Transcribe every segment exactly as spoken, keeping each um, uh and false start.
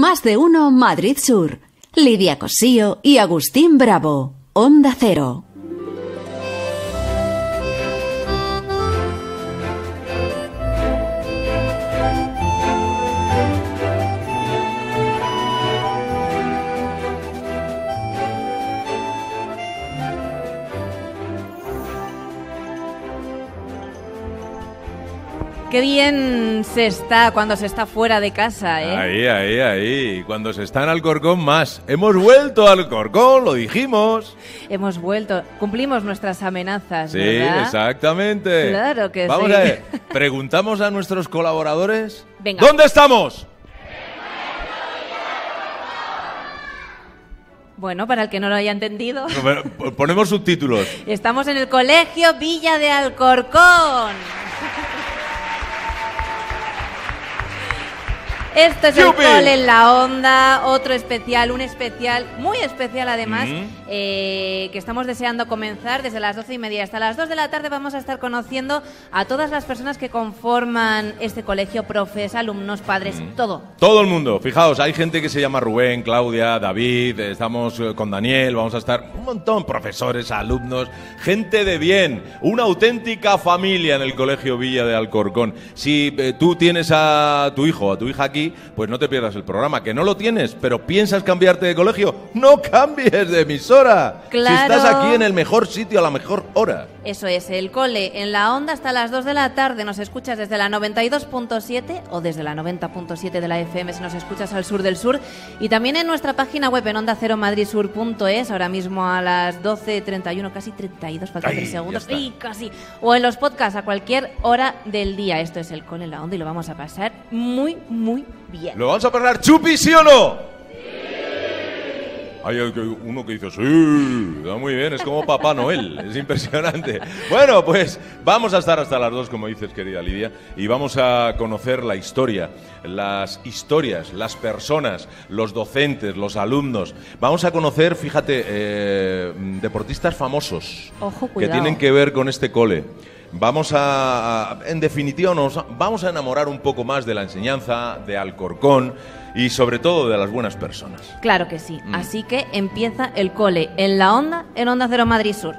Más de uno Madrid Sur. Lidia Cosío y Agustín Bravo. Onda Cero. Qué bien se está cuando se está fuera de casa, ¿eh? Ahí, ahí, ahí. Cuando se está en Alcorcón más. Hemos vuelto a Alcorcón, lo dijimos. Hemos vuelto. Cumplimos nuestras amenazas, Sí, ¿verdad? exactamente. Claro que Vamos sí. a ver, preguntamos a nuestros colaboradores. Venga. ¿Dónde estamos? Bueno, para el que no lo haya entendido, Ponemos subtítulos. estamos en el Colegio Villa de Alcorcón. Esto es el ¡Yupi! Cole en la Onda, otro especial, un especial, muy especial además, Mm. eh, que estamos deseando comenzar desde las doce y media hasta las dos de la tarde. Vamos a estar conociendo a todas las personas que conforman este colegio, profes, alumnos, padres, Mm. todo. Todo el mundo. Fijaos, hay gente que se llama Rubén, Claudia, David, eh, estamos eh, con Daniel, vamos a estar un montón, profesores, alumnos, gente de bien, una auténtica familia en el Colegio Villa de Alcorcón. Si eh, tú tienes a tu hijo o a tu hija aquí, pues no te pierdas el programa. Que no lo tienes, pero piensas cambiarte de colegio, no cambies de emisora. Claro. Si estás aquí en el mejor sitio a la mejor hora. Eso es, el Cole en la Onda hasta las dos de la tarde. Nos escuchas desde la noventa y dos punto siete o desde la noventa punto siete de la F M si nos escuchas al sur del sur. Y también en nuestra página web en onda cero madrid sur punto es, ahora mismo a las doce treinta y uno, casi treinta y dos, faltan Ay, tres segundos. ya está. Y casi. O en los podcasts a cualquier hora del día. Esto es el Cole en la Onda y lo vamos a pasar muy, muy bien. ¿Lo vamos a pasar chupi, sí o no? Hay uno que dice, sí, está muy bien, es como Papá Noel, es impresionante. Bueno, pues vamos a estar hasta las dos, como dices, querida Lidia, y vamos a conocer la historia, las historias, las personas, los docentes, los alumnos. Vamos a conocer, fíjate, eh, deportistas famosos Ojo, que cuidado. tienen que ver con este cole. Vamos a, a- en definitiva, nos vamos a enamorar un poco más de la enseñanza, de Alcorcón y sobre todo de las buenas personas. Claro que sí. Mm. Así que empieza el Cole en la Onda, en Onda Cero Madrid Sur.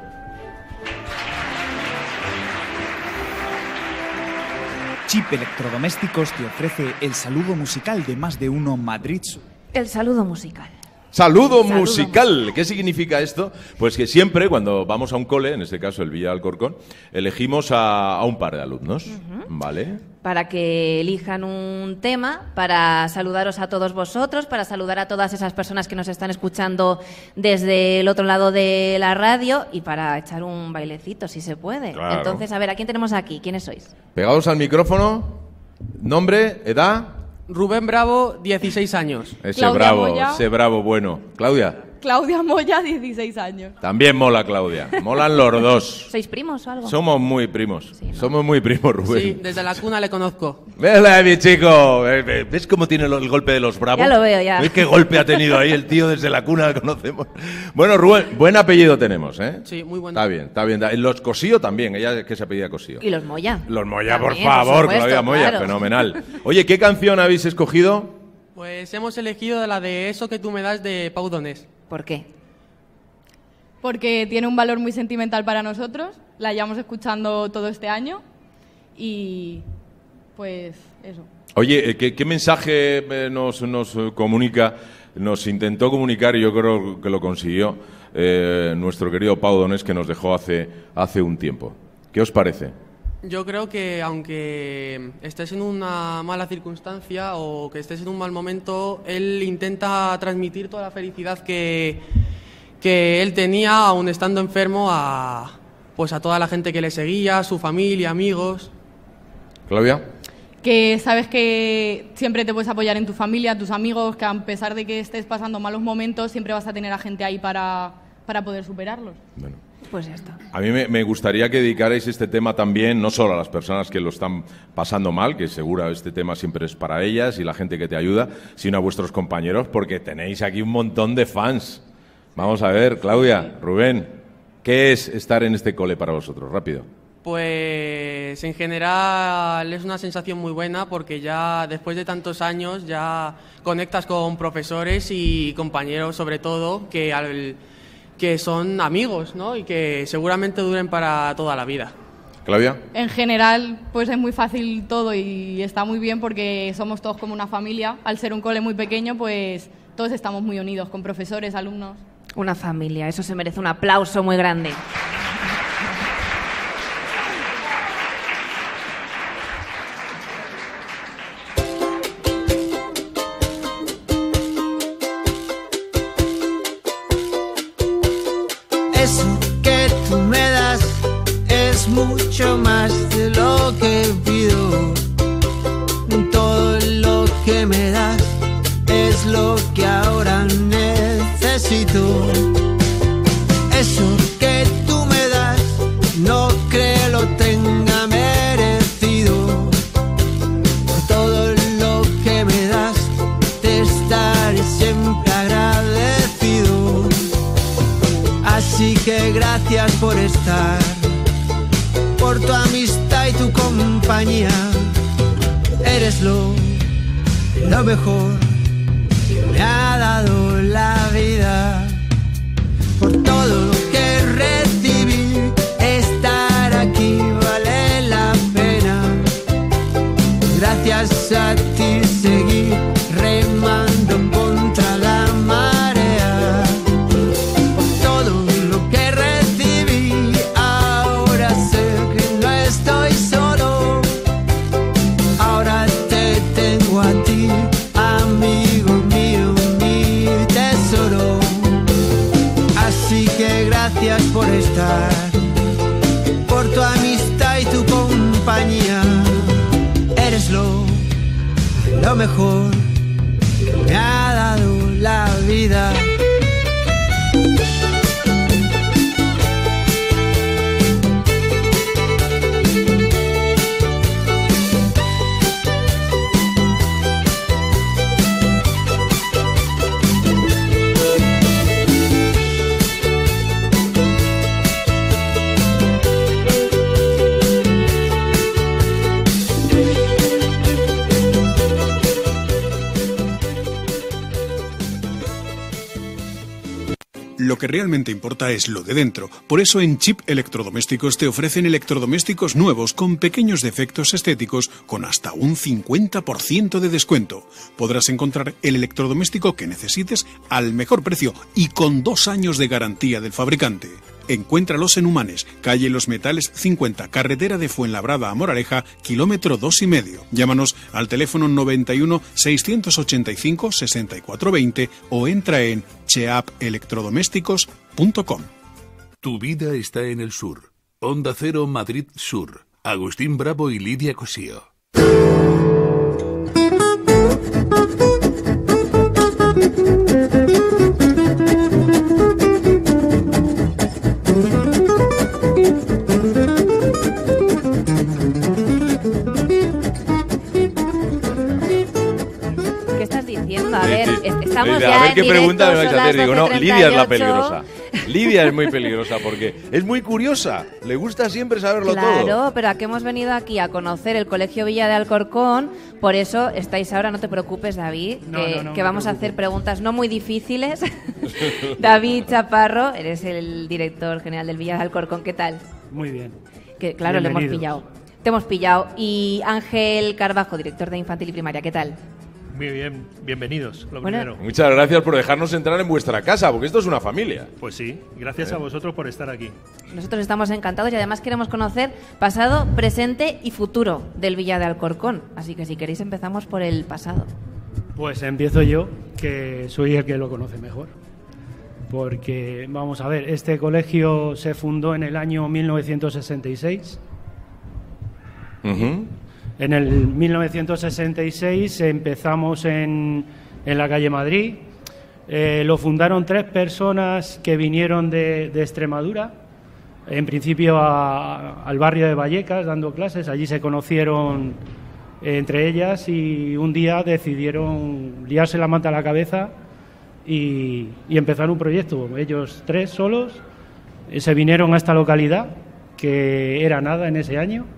Chip Electrodomésticos te ofrece el saludo musical de Más de Uno Madrid Sur. El saludo musical. Saludo, Saludo musical. ¿Qué significa esto? Pues que siempre cuando vamos a un cole, en este caso el Villa de Alcorcón, elegimos a, a un par de alumnos, ¿vale? Para que elijan un tema, para saludaros a todos vosotros, para saludar a todas esas personas que nos están escuchando desde el otro lado de la radio y para echar un bailecito, si se puede. Claro. Entonces, a ver, ¿a quién tenemos aquí? ¿Quiénes sois? Pegados al micrófono, nombre, edad, Rubén Bravo, dieciséis años. ese Claudia bravo, Moya. ese bravo bueno. Claudia, Claudia Moya, dieciséis años. también mola Claudia, molan los dos. ¿Sois primos o algo? Somos muy primos, Sí, ¿no? somos muy primos, Rubén. Sí, desde la cuna le conozco. Vela, mi chico. ¿Ves cómo tiene lo- el golpe de los bravos? Ya lo veo, ya. ¿Ves qué golpe ha tenido ahí el tío desde la cuna? Lo conocemos. Bueno, Rubén, buen apellido tenemos, ¿eh? Sí, muy bueno. Está bien, está bien. Los Cosío también, ella que se apellida Cosío. Y los Moya. Los Moya, por También, favor, supuesto, Claudia Moya, claro. fenomenal. Oye, ¿qué canción habéis escogido? Pues hemos elegido la de Eso que tú me das de Pau Donés. ¿Por qué? Porque tiene un valor muy sentimental para nosotros. La llevamos escuchando todo este año. Y pues eso. Oye, eh, ¿qué, qué mensaje eh, nos, nos eh, comunica, nos intentó comunicar y yo creo que lo consiguió eh, nuestro querido Pau Donés que nos dejó hace, hace un tiempo? ¿Qué os parece? Yo creo que aunque estés en una mala circunstancia o que estés en un mal momento, él intenta transmitir toda la felicidad que, que él tenía aún estando enfermo a, pues a toda la gente que le seguía, su familia, amigos. Claudia. Que sabes que siempre te puedes apoyar en tu familia, tus amigos, que a pesar de que estés pasando malos momentos, siempre vas a tener a gente ahí para, para poder superarlos. Bueno. Pues ya está. A mí me, me gustaría que dedicarais este tema también, no solo a las personas que lo están pasando mal, que seguro este tema siempre es para ellas y la gente que te ayuda, sino a vuestros compañeros, porque tenéis aquí un montón de fans. Vamos a ver, Claudia, Rubén, ¿qué es estar en este cole para vosotros? Rápido. Pues en general es una sensación muy buena porque ya después de tantos años ya conectas con profesores y compañeros sobre todo que, al, que son amigos, ¿no? Y que seguramente duren para toda la vida. Claudia. En general, pues es muy fácil todo y está muy bien porque somos todos como una familia. Al ser un cole muy pequeño, pues todos estamos muy unidos con profesores, alumnos. Una familia, eso se merece un aplauso muy grande. Eso que tú me das es mucho más de lo que pido. Todo lo que me das es lo que ahora necesito. Eso que tú me das no creo lo tenga merecido. Por todo lo que me das te estaré siempre agradecido. Así que gracias por estar, por tu amistad y tu compañía. Eres lo, lo mejor que me ha dado la vida. Por todo lo que recibí, estar aquí vale la pena. Gracias a ti seguí remando contra la marea. Por todo lo que recibí, ahora sé que no estoy solo. Ahora te tengo a ti, amigo mío, mi tesoro. Así que gracias por estar, por tu amistad y tu compañía. Eres lo, lo mejor que me ha dado la vida. Lo que realmente importa es lo de dentro. Por eso en Chip Electrodomésticos te ofrecen electrodomésticos nuevos con pequeños defectos estéticos con hasta un cincuenta por ciento de descuento. Podrás encontrar el electrodoméstico que necesites al mejor precio y con dos años de garantía del fabricante. Encuéntralos en Humanes, calle Los Metales cincuenta, carretera de Fuenlabrada a Moraleja, kilómetro dos y medio. Llámanos al teléfono noventa y uno, seiscientos ochenta y cinco, sesenta y cuatro veinte o entra en cheap electrodomésticos punto com. Tu vida está en el sur. Onda Cero Madrid Sur. Agustín Bravo y Lidia Cosío. A ver, Sí, sí. estamos Lidia, ya a ver en qué directo, pregunta me vais son a hacer. las Digo, no, doce Lidia es la treinta y ocho. peligrosa. Lidia es muy peligrosa porque es muy curiosa. Le gusta siempre saberlo todo. Claro, pero a que hemos venido aquí a conocer el Colegio Villa de Alcorcón, por eso estáis ahora, no te preocupes, David, No, que, no, no que me vamos a preocupo. hacer preguntas no muy difíciles. David Chaparro, eres el director general del Villa de Alcorcón, ¿qué tal? Muy bien. Que claro, le hemos Bienvenidos. pillado. Te hemos pillado. Y Ángel Carbajo, director de Infantil y Primaria, ¿qué tal? Muy bien, bienvenidos, lo Bueno. primero. Muchas gracias por dejarnos entrar en vuestra casa, porque esto es una familia. Pues sí, gracias a vosotros por estar aquí. Nosotros estamos encantados y además queremos conocer pasado, presente y futuro del Villa de Alcorcón. Así que si queréis empezamos por el pasado. Pues empiezo yo, que soy el que lo conoce mejor. Porque, vamos a ver, este colegio se fundó en el año mil novecientos sesenta y seis. Ujú. En el mil novecientos sesenta y seis empezamos en, en la calle Madrid. Eh, lo fundaron tres personas que vinieron de, de Extremadura, en principio a- al barrio de Vallecas dando clases. Allí se conocieron eh, entre ellas y un día decidieron liarse la manta a la cabeza y, y empezar un proyecto. Ellos tres solos eh, se vinieron a esta localidad que era nada en ese año.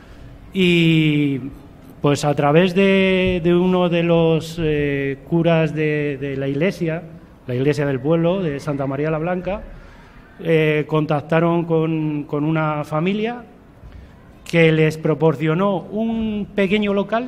Y pues a través de, de uno de los eh, curas de, de la iglesia, la iglesia del pueblo, de Santa María la Blanca, eh, contactaron con, con una familia que les proporcionó un pequeño local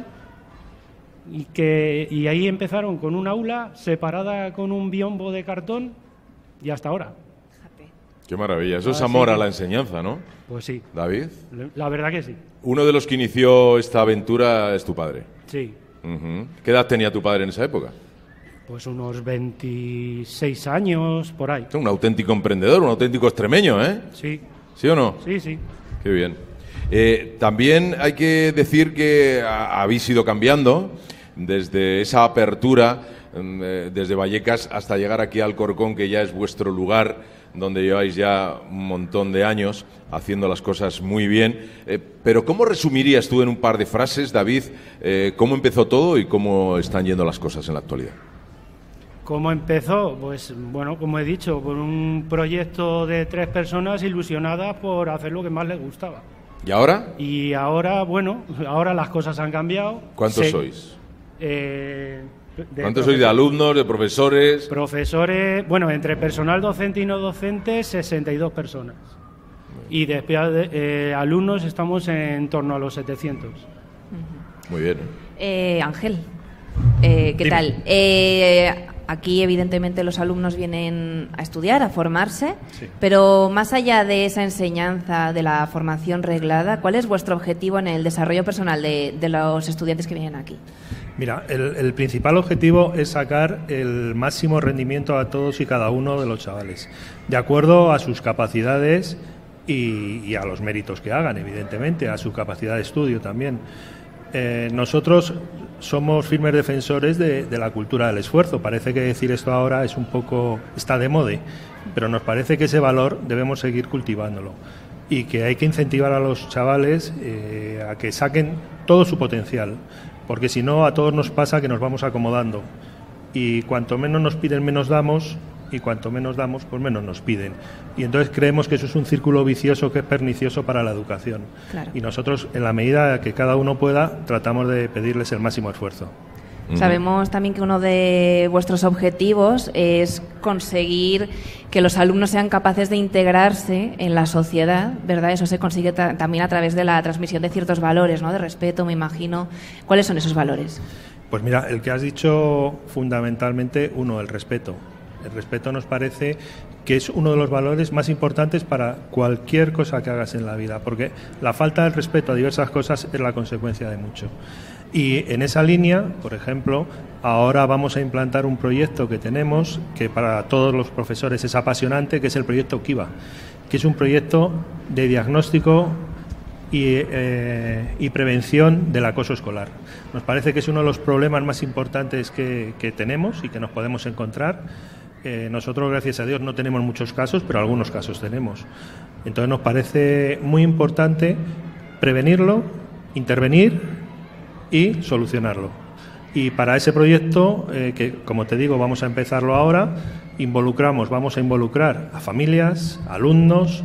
y, que, y ahí empezaron con un aula separada con un biombo de cartón y hasta ahora. Qué maravilla. Eso es Así amor que- a la enseñanza, ¿no? Pues sí. David. La verdad que sí. Uno de los que inició esta aventura es tu padre. Sí. Ujú. ¿Qué edad tenía tu padre en esa época? Pues unos veintiséis años, por ahí. Un auténtico emprendedor, un auténtico extremeño, ¿eh? Sí. ¿Sí o no? Sí, sí. Qué bien. Eh, también hay que decir que ha- habéis ido cambiando desde esa apertura, mm, eh, desde Vallecas hasta llegar aquí al Alcorcón, que ya es vuestro lugar, donde lleváis ya un montón de años haciendo las cosas muy bien. Eh, pero ¿cómo resumirías tú en un par de frases, David, eh, cómo empezó todo y cómo están yendo las cosas en la actualidad? ¿Cómo empezó? Pues bueno, como he dicho, con un proyecto de tres personas ilusionadas por hacer lo que más les gustaba. ¿Y ahora? Y ahora, bueno, ahora las cosas han cambiado. ¿Cuántos Se- sois? Eh, de ¿Cuántos sois de profesor- alumnos, de profesores? Profesores, bueno, entre personal docente y no docente, sesenta y dos personas. Y después de eh, alumnos estamos en torno a los setecientos. Muy bien. Eh, Ángel, eh, ¿qué Dime. tal? Eh, aquí, evidentemente, los alumnos vienen a estudiar, a formarse, Sí. pero más allá de esa enseñanza, de la formación reglada, ¿cuál es vuestro objetivo en el desarrollo personal de, de los estudiantes que vienen aquí? Mira, el, el principal objetivo es sacar el máximo rendimiento a todos y cada uno de los chavales, de acuerdo a sus capacidades y, y a los méritos que hagan, evidentemente, a su capacidad de estudio también. Eh, nosotros somos firmes defensores de, de la cultura del esfuerzo. Parece que decir esto ahora es un poco, está de moda, pero nos parece que ese valor debemos seguir cultivándolo y que hay que incentivar a los chavales eh, a que saquen todo su potencial, porque si no a todos nos pasa que nos vamos acomodando y cuanto menos nos piden menos damos y cuanto menos damos pues menos nos piden y entonces creemos que eso es un círculo vicioso que es pernicioso para la educación. Claro. Y nosotros en la medida que cada uno pueda tratamos de pedirles el máximo esfuerzo. Sabemos también que uno de vuestros objetivos es conseguir que los alumnos sean capaces de integrarse en la sociedad, ¿verdad? Eso se consigue ta- también a través de la transmisión de ciertos valores, ¿no? De respeto, me imagino. ¿Cuáles son esos valores? Pues mira, el que has dicho fundamentalmente, uno, el respeto. El respeto nos parece que es uno de los valores más importantes para cualquier cosa que hagas en la vida, porque la falta de respeto a diversas cosas es la consecuencia de mucho. Y en esa línea, por ejemplo, ahora vamos a implantar un proyecto que tenemos, que para todos los profesores es apasionante, que es el proyecto Kiva, que es un proyecto de diagnóstico y, eh, y prevención del acoso escolar. Nos parece que es uno de los problemas más importantes que, que tenemos y que nos podemos encontrar. Eh, nosotros, gracias a Dios, no tenemos muchos casos, pero algunos casos tenemos. Entonces nos parece muy importante prevenirlo, intervenir y solucionarlo. Y para ese proyecto, eh, que como te digo, vamos a empezarlo ahora, involucramos, vamos a involucrar a familias, a alumnos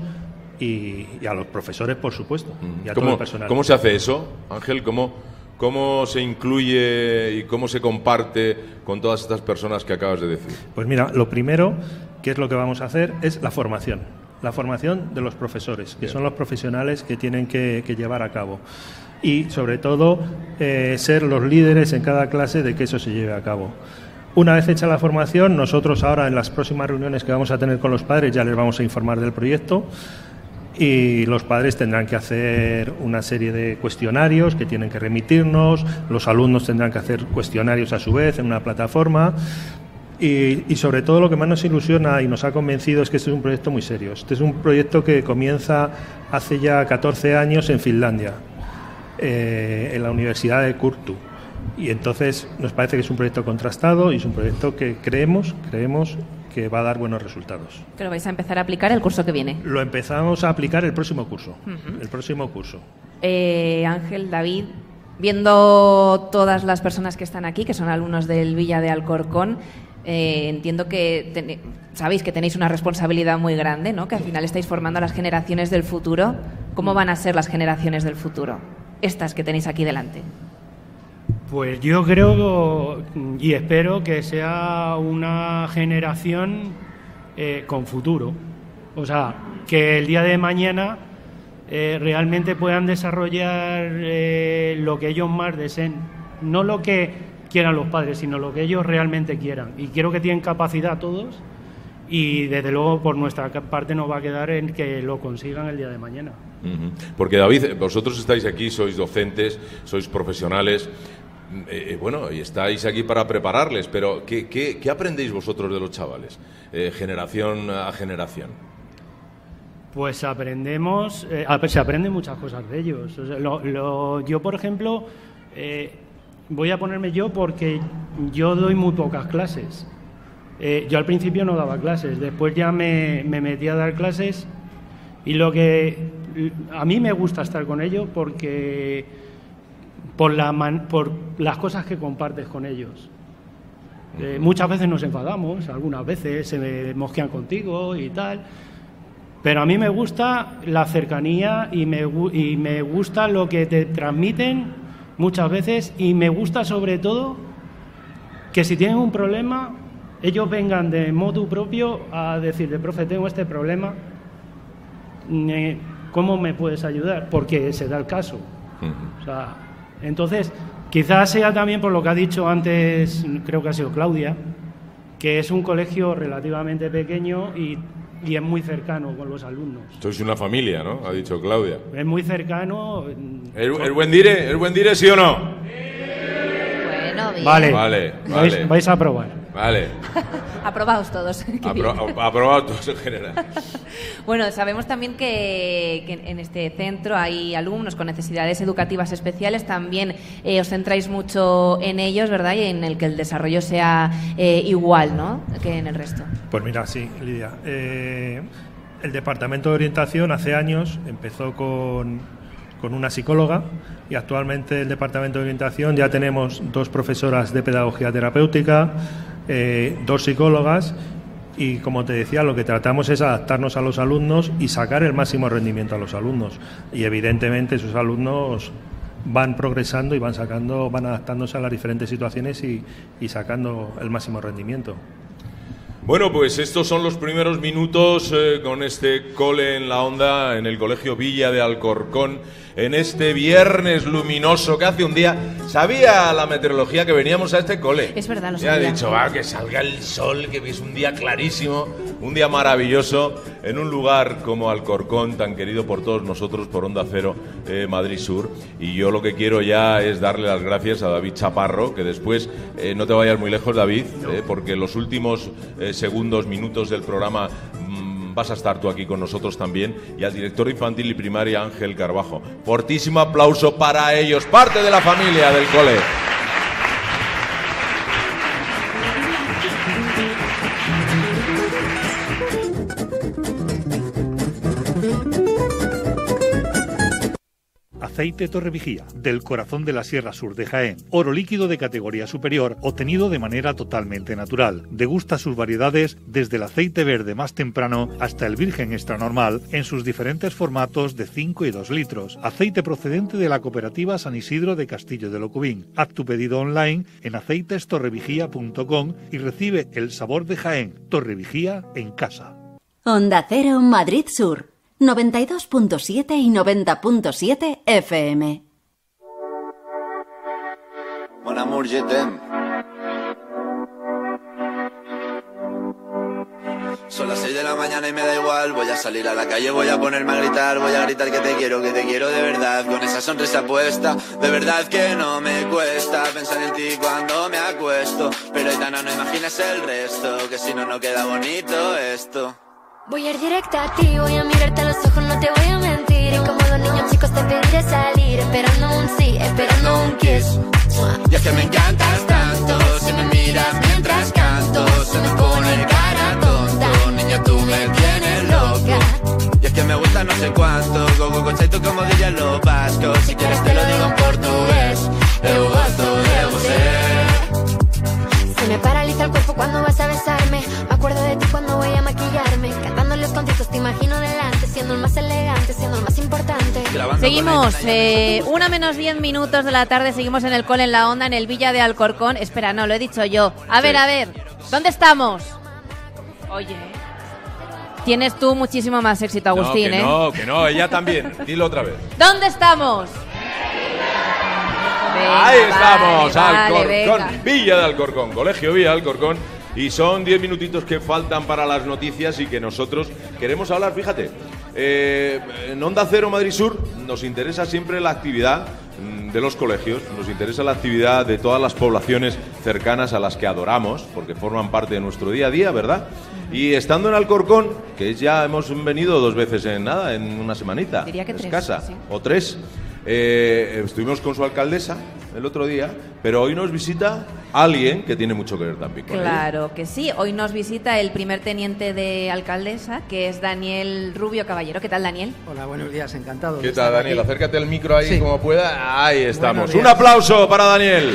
y, y a los profesores, por supuesto, y a todo ¿Cómo, el personal. ¿Cómo se hace eso, Ángel? ¿Cómo, ¿Cómo se incluye y cómo se comparte con todas estas personas que acabas de decir? Pues mira, lo primero, que es lo que vamos a hacer, es la formación. La formación de los profesores, que Bien. son los profesionales que tienen que, que llevar a cabo. Y, sobre todo, eh, ser los líderes en cada clase de que eso se lleve a cabo. Una vez hecha la formación, nosotros ahora en las próximas reuniones que vamos a tener con los padres ya les vamos a informar del proyecto y los padres tendrán que hacer una serie de cuestionarios que tienen que remitirnos, los alumnos tendrán que hacer cuestionarios a su vez en una plataforma. Y, y sobre todo lo que más nos ilusiona y nos ha convencido es que este es un proyecto muy serio. Este es un proyecto que comienza hace ya catorce años en Finlandia, eh, en la Universidad de Kurtu. Y entonces nos parece que es un proyecto contrastado y es un proyecto que creemos, creemos que va a dar buenos resultados. Que lo vais a empezar a aplicar el curso que viene. Lo empezamos a aplicar el próximo curso. Ujú. El próximo curso. Eh, Ángel, David, viendo todas las personas que están aquí, que son alumnos del Villa de Alcorcón, Eh, entiendo que ten- sabéis que tenéis una responsabilidad muy grande, ¿no? Que al final estáis formando a las generaciones del futuro. ¿Cómo van a ser las generaciones del futuro? Estas que tenéis aquí delante. Pues yo creo y espero que sea una generación eh, con futuro. O sea, que el día de mañana eh, realmente puedan desarrollar eh, lo que ellos más deseen. No lo que quieran los padres, sino lo que ellos realmente quieran. Y creo que tienen capacidad todos y desde luego por nuestra parte nos va a quedar en que lo consigan el día de mañana. Uh-huh. Porque David, vosotros estáis aquí, sois docentes, sois profesionales, eh, bueno, y estáis aquí para prepararles, pero ¿qué, qué, qué aprendéis vosotros de los chavales, eh, generación a generación? Pues aprendemos, eh, se aprenden muchas cosas de ellos. O sea, lo, lo, yo, por ejemplo, eh, voy a ponerme yo porque yo doy muy pocas clases. Eh, yo al principio no daba clases, después ya me, me metí a dar clases y lo que a mí me gusta estar con ellos porque por, la man, por las cosas que compartes con ellos. Eh, muchas veces nos enfadamos, algunas veces se me mosquean contigo y tal, pero a mí me gusta la cercanía y me, y me gusta lo que te transmiten muchas veces y me gusta sobre todo que si tienen un problema ellos vengan de motu propio a decirle, profe, tengo este problema, ¿cómo me puedes ayudar? Porque se da el caso. Uh-huh. O sea, entonces, quizás sea también por lo que ha dicho antes, creo que ha sido Claudia, que es un colegio relativamente pequeño y, y es muy cercano con los alumnos. Sois una familia, ¿no? Ha dicho Claudia. Es muy cercano. ¿El, el buen dire, el buen dire sí o no? Bueno, bien. Vale, vale, vale. Vais, vais a probar. Vale. Aprobados todos. Apro aprobados todos en general. Bueno, sabemos también que, que en este centro hay alumnos con necesidades educativas especiales. También eh, os centráis mucho en ellos, ¿verdad? Y en el que el desarrollo sea eh, igual, ¿no?, que en el resto. Pues mira, sí, Lidia. Eh, el Departamento de Orientación hace años empezó con, con una psicóloga y actualmente el Departamento de Orientación ya tenemos dos profesoras de pedagogía terapéutica, Eh, dos psicólogas y, como te decía, lo que tratamos es adaptarnos a los alumnos y sacar el máximo rendimiento a los alumnos y evidentemente esos alumnos van progresando y van sacando, van adaptándose a las diferentes situaciones y, y sacando el máximo rendimiento. Bueno, pues estos son los primeros minutos eh, con este cole en la onda en el Colegio Villa de Alcorcón en este viernes luminoso que hace un día. Sabía la meteorología que veníamos a este cole. Es verdad, lo sabía. sabía. Ha dicho, va, que salga el sol, que es un día clarísimo, un día maravilloso en un lugar como Alcorcón, tan querido por todos nosotros, por Onda Cero eh, Madrid Sur. Y yo lo que quiero ya es darle las gracias a David Chaparro, que después, eh, no te vayas muy lejos, David, eh, porque los últimos eh, segundos, minutos del programa mmm, vas a estar tú aquí con nosotros también, y al director de infantil y primaria, Ángel Carbajo. Fortísimo aplauso para ellos, parte de la familia del cole. Aceite Torrevigía, del corazón de la Sierra Sur de Jaén. Oro líquido de categoría superior, obtenido de manera totalmente natural. Degusta sus variedades desde el aceite verde más temprano hasta el virgen extra normal en sus diferentes formatos de cinco y dos litros. Aceite procedente de la cooperativa San Isidro de Castillo de Locubín. Haz tu pedido online en aceites torrevigía punto com y recibe el sabor de Jaén. Torrevigía en casa. Onda Cero Madrid Sur. noventa y dos punto siete y noventa punto siete F M. Mon amour, je t'aime. Son las seis de la mañana y me da igual. Voy a salir a la calle, voy a ponerme a gritar. Voy a gritar que te quiero, que te quiero de verdad. Con esa sonrisa puesta, de verdad que no me cuesta pensar en ti cuando me acuesto. Pero Aitana, no imaginas el resto, que si no, no queda bonito esto. Voy a ir directa a ti, voy a mirarte a los ojos, no te voy a mentir. Y como los niños chicos te pediré salir, esperando un sí, esperando un kiss. Y es que me encantas tanto, si me miras mientras canto, se me pone cara tonto, niño tú me tienes loco. Y es que me gusta no sé cuánto, go go conceito como dirían los vascos. Si quieres te lo digo en portugués, eu gosto de você. Se me paraliza el cuerpo cuando vas Seguimos, eh, una menos diez minutos de la tarde, seguimos en el Cole en la Onda, en el Villa de Alcorcón. Espera, no, lo he dicho yo. A ver, a ver, ¿dónde estamos? Oye, tienes tú muchísimo más éxito, Agustín, no, que ¿eh? No, que no, ella también. Dilo otra vez. ¿Dónde estamos? Venga, Ahí estamos, vale, Alcorcón, venga. Villa de Alcorcón, Colegio Villa de Alcorcón. Y son diez minutitos que faltan para las noticias y que nosotros queremos hablar, fíjate. Eh, en Onda Cero Madrid Sur nos interesa siempre la actividad mm, de los colegios, nos interesa la actividad de todas las poblaciones cercanas a las que adoramos, porque forman parte de nuestro día a día, ¿verdad? Y estando en Alcorcón, que ya hemos venido dos veces en nada, en una semanita, Diría que tres, escasa, sí. o tres, eh, estuvimos con su alcaldesa el otro día, pero hoy nos visita alguien que tiene mucho que ver también con ella. Claro que sí. Hoy nos visita el primer teniente de alcaldesa, que es Daniel Rubio Caballero. ¿Qué tal, Daniel? Hola, buenos días, encantado. ¿Qué tal, Daniel? Aquí. Acércate al micro ahí Sí. como pueda. Ahí estamos. Buenos Un días. aplauso para Daniel.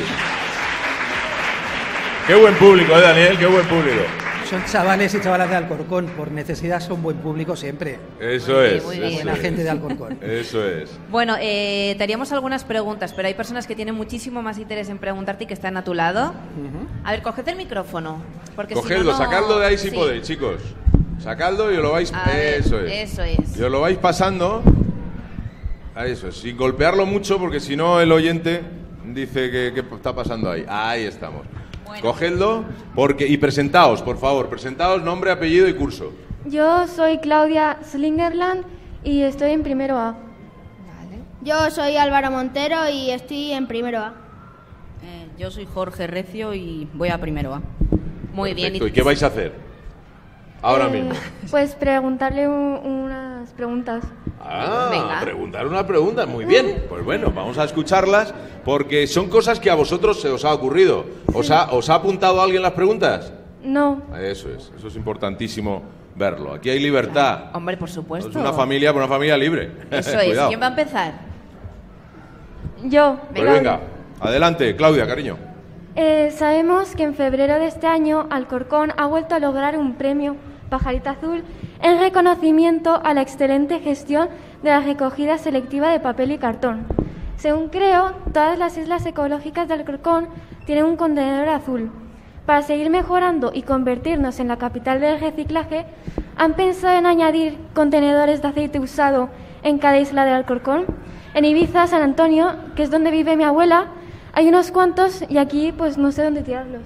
Qué buen público, ¿eh, Daniel? Qué buen público. Son chavales y chavalas de Alcorcón, por necesidad son buen público siempre. Eso es. muy eso bien. Buena es. gente de Alcorcón. Eso es. Bueno, eh, te haríamos algunas preguntas, pero hay personas que tienen muchísimo más interés en preguntarte y que están a tu lado. A ver, coged el micrófono. Porque si Cogedlo, no, no- sacadlo de ahí si Sí. podéis, chicos. Sacadlo y os lo vais... A ver, eso es. eso es. Y os lo vais pasando... A eso es, sin golpearlo mucho, porque si no el oyente dice que, que está pasando ahí. Ahí estamos. Cogedlo porque, y presentaos, por favor. Presentaos, nombre, apellido y curso. Yo soy Claudia Slingerland y estoy en primero A. Yo soy Álvaro Montero y estoy en primero A. Eh, yo soy Jorge Recio y voy a primero A. Muy bien. Perfecto. ¿Y qué vais a hacer? Ahora Eh, mismo. Pues preguntarle un- unas preguntas. Ah, Venga. preguntar una pregunta, muy bien. Pues bueno, vamos a escucharlas porque son cosas que a vosotros se os ha ocurrido. ¿Os ha, os ha apuntado alguien las preguntas? No. Eso es, eso es importantísimo verlo. Aquí hay libertad. Hombre, por supuesto. Es una familia, pero una familia libre. Eso es. Cuidado. ¿Quién va a empezar? Yo. Pues venga, adelante, Claudia, cariño. Eh, sabemos que en febrero de este año Alcorcón ha vuelto a lograr un premio Pajarita Azul en reconocimiento a la excelente gestión de la recogida selectiva de papel y cartón. Según creo, todas las islas ecológicas de Alcorcón tienen un contenedor azul. Para seguir mejorando y convertirnos en la capital del reciclaje, ¿han pensado en añadir contenedores de aceite usado en cada isla de Alcorcón? En Ibiza, San Antonio, que es donde vive mi abuela, hay unos cuantos y aquí pues no sé dónde tirarlos.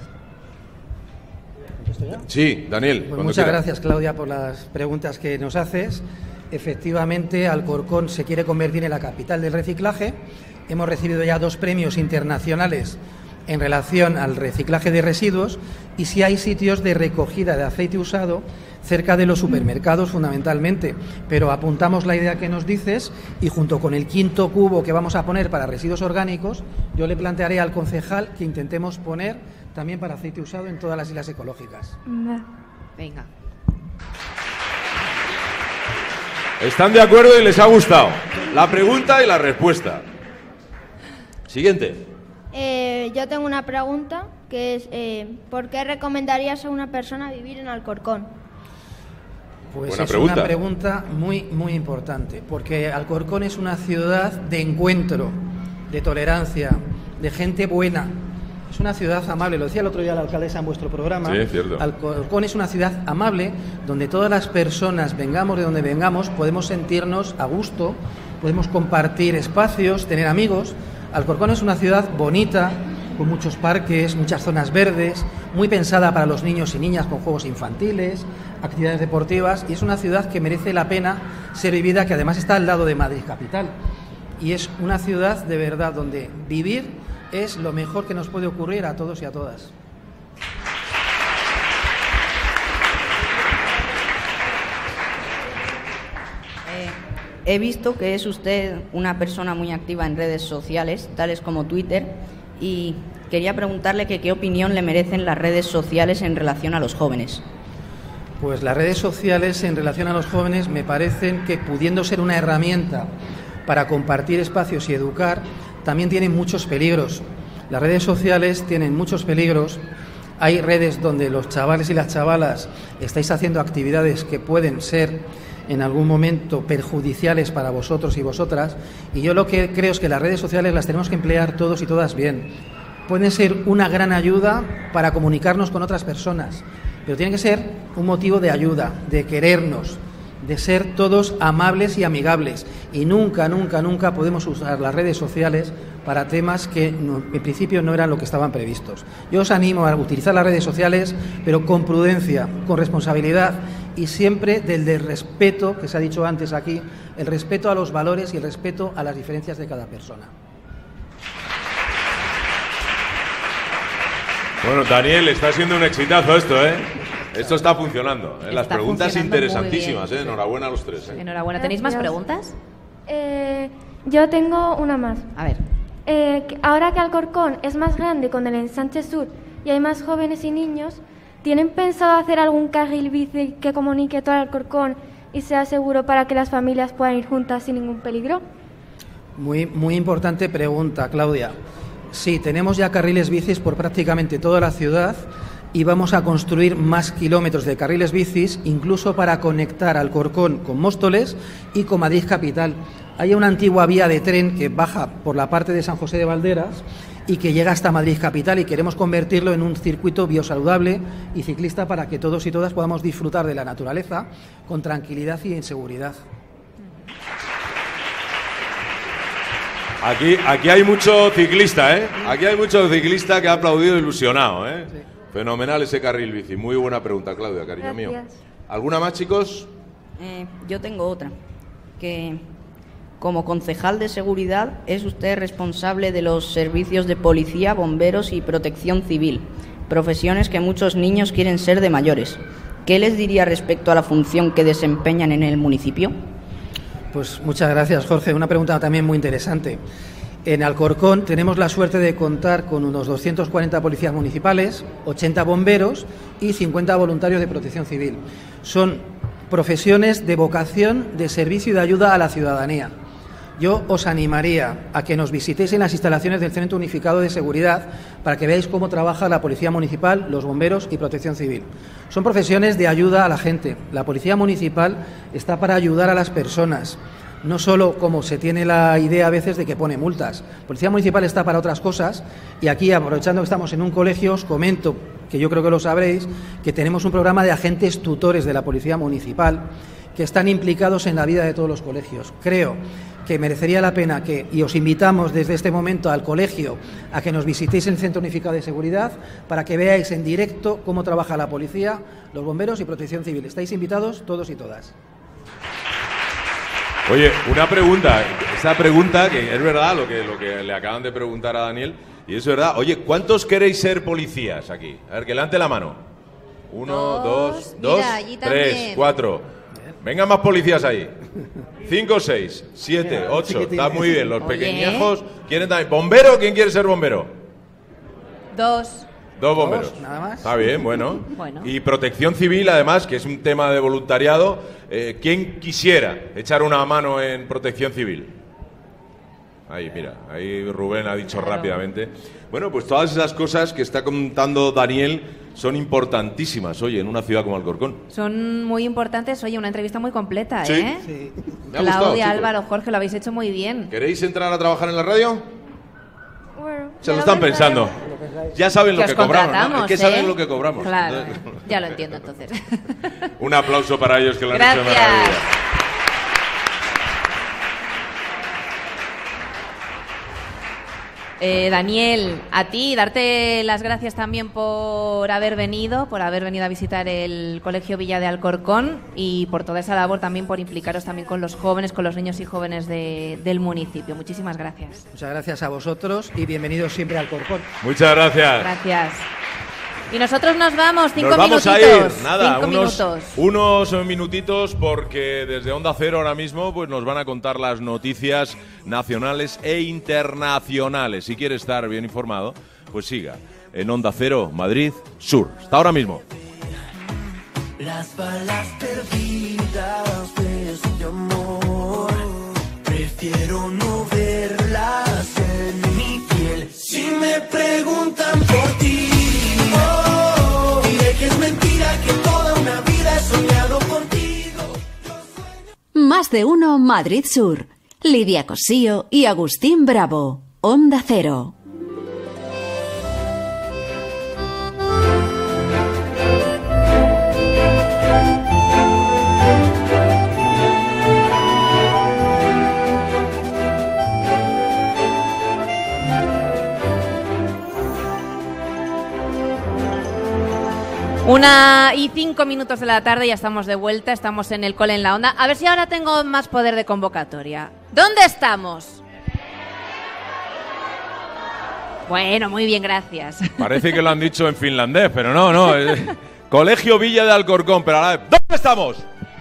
Sí, Daniel. Pues cuando muchas quieras. gracias, Claudia, por las preguntas que nos haces. Efectivamente, Alcorcón se quiere convertir en la capital del reciclaje. Hemos recibido ya dos premios internacionales en relación al reciclaje de residuos y sí hay sitios de recogida de aceite usado cerca de los supermercados fundamentalmente, pero apuntamos la idea que nos dices y junto con el quinto cubo que vamos a poner para residuos orgánicos, yo le plantearé al concejal que intentemos poner también para aceite usado en todas las islas ecológicas. Venga. Están de acuerdo y les ha gustado. La pregunta y la respuesta. Siguiente. Eh, yo tengo una pregunta que es eh, ¿por qué recomendarías a una persona vivir en Alcorcón? Pues Buena es pregunta. una pregunta muy, muy importante, porque Alcorcón es una ciudad de encuentro, de tolerancia, de gente buena. Es una ciudad amable, lo decía el otro día la alcaldesa en vuestro programa. Sí, es cierto. Alcorcón es una ciudad amable donde todas las personas, vengamos de donde vengamos, podemos sentirnos a gusto, podemos compartir espacios, tener amigos. Alcorcón es una ciudad bonita, con muchos parques, muchas zonas verdes, muy pensada para los niños y niñas con juegos infantiles, actividades deportivas, y es una ciudad que merece la pena ser vivida, que además está al lado de Madrid capital. Y es una ciudad de verdad donde vivir es lo mejor que nos puede ocurrir a todos y a todas. He visto que es usted una persona muy activa en redes sociales, tales como Twitter, y quería preguntarle que qué opinión le merecen las redes sociales en relación a los jóvenes. Pues las redes sociales en relación a los jóvenes me parecen que, pudiendo ser una herramienta para compartir espacios y educar, también tienen muchos peligros. Las redes sociales tienen muchos peligros Hay redes donde los chavales y las chavalas estáis haciendo actividades que pueden ser en algún momento perjudiciales para vosotros y vosotras, y yo lo que creo es que las redes sociales las tenemos que emplear todos y todas bien. Pueden ser una gran ayuda para comunicarnos con otras personas, pero tiene que ser un motivo de ayuda, de querernos, de ser todos amables y amigables, y nunca, nunca, nunca podemos usar las redes sociales para temas que no, en principio no eran lo que estaban previstos. Yo os animo a utilizar las redes sociales, pero con prudencia, con responsabilidad y siempre del, del respeto, que se ha dicho antes aquí, el respeto a los valores y el respeto a las diferencias de cada persona. Bueno, Daniel, está siendo un exitazo esto, ¿eh? Esto está funcionando. ¿eh? Las Está preguntas funcionando interesantísimas, muy ¿eh? bien. Enhorabuena a los tres. ¿eh? Enhorabuena. ¿Tenéis más preguntas? Eh, yo tengo una más. A ver. Eh, que ahora que Alcorcón es más grande con el ensanche sur y hay más jóvenes y niños, ¿tienen pensado hacer algún carril bici que comunique todo Alcorcón y sea seguro para que las familias puedan ir juntas sin ningún peligro? Muy, muy importante pregunta, Claudia. Sí, tenemos ya carriles bicis por prácticamente toda la ciudad y vamos a construir más kilómetros de carriles bicis, incluso para conectar Alcorcón con Móstoles y con Madrid capital. Hay una antigua vía de tren que baja por la parte de San José de Valderas y que llega hasta Madrid capital, y queremos convertirlo en un circuito biosaludable y ciclista para que todos y todas podamos disfrutar de la naturaleza con tranquilidad y en seguridad. Aquí, aquí hay mucho ciclista, ¿eh? Aquí hay mucho ciclista que ha aplaudido ilusionado, ¿eh? Sí. Fenomenal ese carril bici. Muy buena pregunta, Claudia, cariño mío. ¿Alguna más, chicos? Eh, yo tengo otra. Que como concejal de seguridad es usted responsable de los servicios de policía, bomberos y protección civil, profesiones que muchos niños quieren ser de mayores. ¿Qué les diría respecto a la función que desempeñan en el municipio? Pues muchas gracias, Jorge. Una pregunta también muy interesante. En Alcorcón tenemos la suerte de contar con unos doscientos cuarenta policías municipales, ochenta bomberos y cincuenta voluntarios de protección civil. Son profesiones de vocación de servicio y de ayuda a la ciudadanía. Yo os animaría a que nos visitéis en las instalaciones del Centro Unificado de Seguridad para que veáis cómo trabaja la Policía Municipal, los bomberos y protección civil. Son profesiones de ayuda a la gente. La Policía Municipal está para ayudar a las personas, no solo como se tiene la idea a veces de que pone multas. La Policía Municipal está para otras cosas, y aquí, aprovechando que estamos en un colegio, os comento, que yo creo que lo sabréis, que tenemos un programa de agentes tutores de la Policía Municipal que están implicados en la vida de todos los colegios. Creo que merecería la pena que, y os invitamos desde este momento al colegio a que nos visitéis en el Centro Unificado de Seguridad para que veáis en directo cómo trabaja la policía, los bomberos y protección civil. Estáis invitados todos y todas. Oye, una pregunta, esa pregunta que es verdad lo que, lo que le acaban de preguntar a Daniel, y es verdad. Oye, ¿cuántos queréis ser policías aquí? A ver, que levante la mano. Uno, dos, dos, Mira, allí tres, también. cuatro. Vengan más policías ahí. Cinco, seis, siete, Mira, ocho. chiquitines. Está muy bien. Los Oye. pequeñajos quieren también. ¿Bombero? ¿Quién quiere ser bombero? Dos. Dos bomberos. Dos, nada más. Está bien, bueno. Bueno. Y protección civil, además, que es un tema de voluntariado. Eh, ¿Quién quisiera echar una mano en protección civil? Ahí, mira, ahí Rubén ha dicho Claro. rápidamente. Bueno, pues todas esas cosas que está contando Daniel son importantísimas, oye, en una ciudad como Alcorcón. Son muy importantes. Oye, una entrevista muy completa, Sí. ¿eh? Sí. Me ha gustado, Claudia, chicos. Álvaro, Jorge, lo habéis hecho muy bien. ¿Queréis entrar a trabajar en la radio? Bueno, Se lo ya están pensaremos. pensando. Ya saben lo Que que os cobramos, ¿no? Es contratamos, que saben ¿eh? lo que cobramos. Claro, Entonces, ya lo entiendo entonces. un aplauso para ellos que lo han hecho de Gracias. maravilla. Eh, Daniel, a ti darte las gracias también por haber venido, por haber venido a visitar el Colegio Villa de Alcorcón y por toda esa labor también, por implicaros también con los jóvenes, con los niños y jóvenes de- del municipio. Muchísimas gracias. Muchas gracias a vosotros y bienvenidos siempre al Alcorcón. Muchas gracias. Gracias. Y nosotros nos vamos, cinco Nos vamos a minutitos. ir, nada, cinco unos, minutos. unos minutitos porque desde Onda Cero ahora mismo pues nos van a contar las noticias nacionales e internacionales. Si quiere estar bien informado, pues siga en Onda Cero Madrid Sur. Hasta ahora mismo. Las balas perdidas de este amor, prefiero no verlas en mi piel. Si me preguntan por ti, oh, Más de uno Madrid Sur. Lidia Cosío y Agustín Bravo. Onda Cero. Una y cinco minutos de la tarde, ya estamos de vuelta, estamos en el cole en la onda. A ver si ahora tengo más poder de convocatoria. ¿Dónde estamos? Bueno, muy bien, gracias. Parece que lo han dicho en finlandés, pero no, no. Es Colegio Villa de Alcorcón, pero ahora, ¿dónde estamos?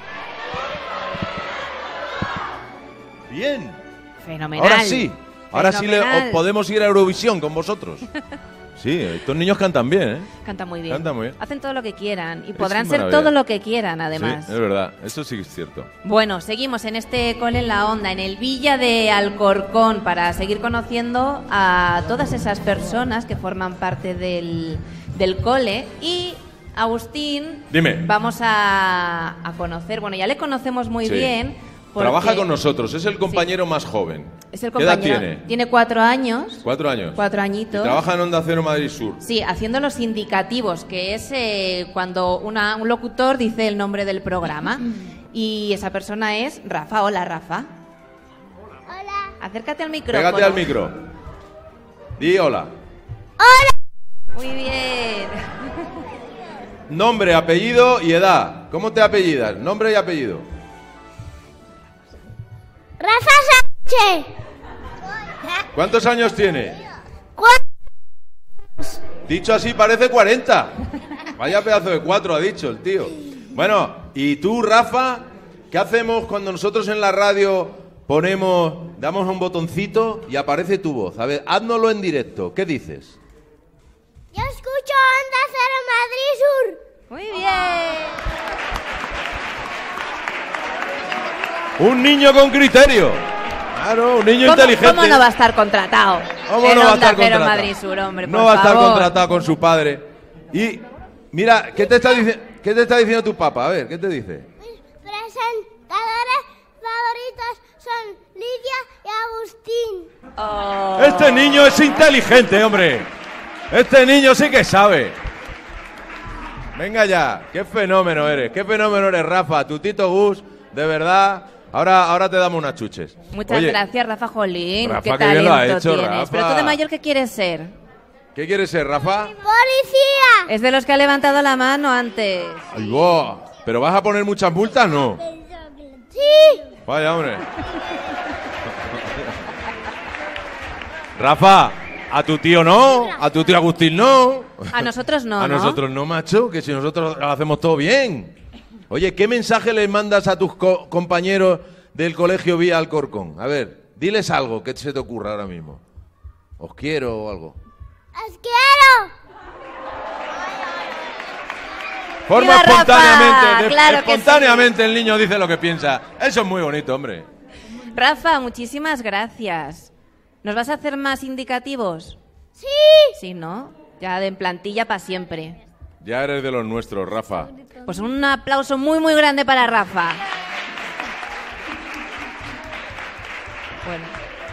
Bien. Fenomenal. Ahora sí, ahora Fenomenal. sí le, podemos ir a Eurovisión con vosotros. Sí, estos niños cantan bien, ¿eh? Cantan muy bien. Cantan muy bien. Hacen todo lo que quieran y Es podrán ser maravilla. todo lo que quieran, además. Sí, es verdad, eso sí es cierto. Bueno, seguimos en este cole en la onda, en el Villa de Alcorcón, para seguir conociendo a todas esas personas que forman parte del, del cole. Y, Agustín, Dime. vamos a, a conocer, bueno, ya le conocemos muy Sí. bien. porque Trabaja con nosotros, es el compañero más joven. Es el ¿Qué edad compañero. tiene? Tiene cuatro años. Cuatro años. Cuatro añitos. Y trabaja en Onda Cero Madrid Sur. Sí, haciendo los indicativos, que es eh, cuando una, un locutor dice el nombre del programa. Y esa persona es Rafa. Hola, Rafa. Hola. Acércate al micrófono. Pégate al micro. Di hola. Muy bien. Nombre, apellido y edad. ¿Cómo te apellidas? Nombre y apellido. Rafa Sánchez. ¿Cuántos años tiene? Dicho así parece cuarenta. Vaya pedazo de cuatro ha dicho el tío. Bueno, ¿y tú, Rafa? ¿Qué hacemos cuando nosotros en la radio ponemos, damos un botoncito y aparece tu voz? A ver, háznoslo en directo. ¿Qué dices? Yo escucho Onda Cero Madrid Sur. Muy bien. Un niño con criterio. Claro, un niño ¿Cómo, inteligente. ¿Cómo no va a estar contratado? ¿Cómo en no va a Onda estar Cero contratado? Madrid Sur, hombre, No por va a estar favor. contratado con su padre. Y mira, ¿qué te está diciendo? ¿Qué te está diciendo tu papá? A ver, ¿qué te dice? Presentadores favoritos son Lidia y Agustín. Oh. Este niño es inteligente, hombre. Este niño sí que sabe. Venga ya, qué fenómeno eres, qué fenómeno eres, Rafa. Tu Tito Gus, de verdad. Ahora, ahora te damos unas chuches. Muchas Oye, gracias, Rafa Jolín. Rafa, qué qué bien lo ha talento hecho, tienes. Rafa. Pero tú de mayor, ¿qué quieres ser? ¿Qué quieres ser, Rafa? ¡Policía! Es de los que ha levantado la mano antes. Ay, wow. ¿Pero vas a poner muchas multas? No. Sí. Vaya, hombre. Rafa, a tu tío no, a tu tío Agustín no. A nosotros no, A ¿no? nosotros no, macho, que si nosotros lo hacemos todo bien. Oye, ¿qué mensaje les mandas a tus co- compañeros del Colegio Villa Alcorcón? A ver, diles algo que se te ocurra ahora mismo. Os quiero o algo. ¡Os quiero! Forma ¡Viva Rafa! espontáneamente, de- Claro que espontáneamente el niño dice lo que piensa. Eso es muy bonito, hombre. Rafa, muchísimas gracias. ¿Nos vas a hacer más indicativos? Sí. Sí, ¿no? Ya de en plantilla para siempre. Ya eres de los nuestros, Rafa. Pues un aplauso muy, muy grande para Rafa. Bueno.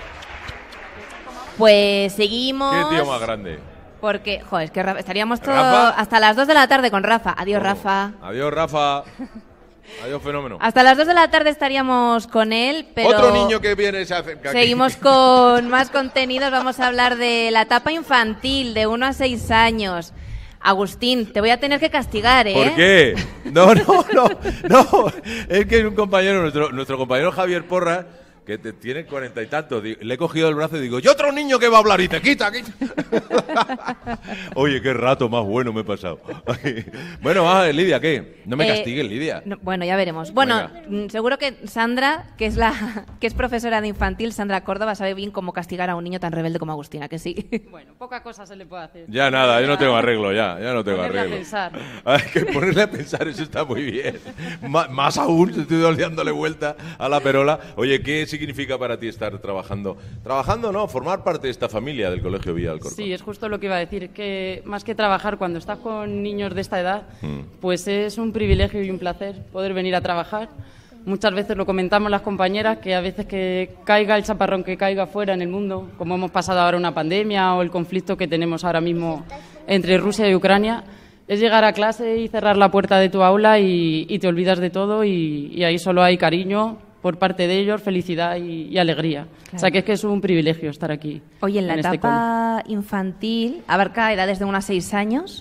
Pues seguimos. Qué tío más grande. Porque, joder, es que Rafa- estaríamos todos Rafa. hasta las dos de la tarde con Rafa. Adiós, Rafa. Adiós, Rafa. Adiós, fenómeno. Hasta las dos de la tarde estaríamos con él, pero... Otro niño que viene se acerca aquí. Seguimos con más contenidos. Vamos a hablar de la etapa infantil, de uno a seis años. Agustín, te voy a tener que castigar, ¿eh? ¿Por qué? No, no, no, no. Es que es un compañero, nuestro, nuestro compañero Javier Porras, que te- tiene cuarenta y tantos. di- Le he cogido el brazo y digo, ¡y otro niño que va a hablar! Y te quita, quita. Oye, qué rato más bueno me he pasado. Bueno, va, Lidia, ¿qué? No me Eh, castigues, Lidia. No, bueno, ya veremos. Bueno, Venga. mm, seguro que Sandra, que es la que es profesora de infantil, Sandra Córdoba, sabe bien cómo castigar a un niño tan rebelde como Agustina, que sí. Bueno, poca cosa se le puede hacer. Ya nada, yo no tengo arreglo, ya, ya no tengo Ponerle a arreglo. pensar. Hay que ponerle a pensar, eso está muy bien. Ma- más aún, estoy dándole vuelta a la perola. Oye, ¿qué significa para ti estar trabajando? Trabajando, no, formar parte de esta familia del Colegio Villa Alcorcón. Sí, es justo lo que iba a decir, que más que trabajar cuando estás con niños de esta edad, Mm. pues es un privilegio y un placer poder venir a trabajar muchas veces lo comentamos las compañeras, que a veces que caiga el chaparrón que caiga fuera en el mundo, como hemos pasado ahora una pandemia o el conflicto que tenemos ahora mismo entre Rusia y Ucrania, es llegar a clase y cerrar la puerta de tu aula y, y te olvidas de todo y, y ahí solo hay cariño por parte de ellos, felicidad y, y alegría. Claro. O sea, que es que es un privilegio estar aquí. Oye, en la en etapa este infantil abarca edades de unos seis años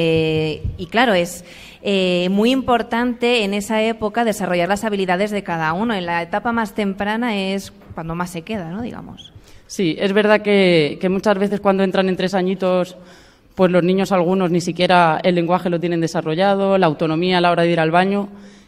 eh, y claro, es eh, muy importante en esa época desarrollar las habilidades de cada uno. En la etapa más temprana es cuando más se queda, ¿no? Digamos. Sí, es verdad que, que muchas veces cuando entran en tres añitos, pues los niños algunos ni siquiera el lenguaje lo tienen desarrollado, la autonomía a la hora de ir al baño.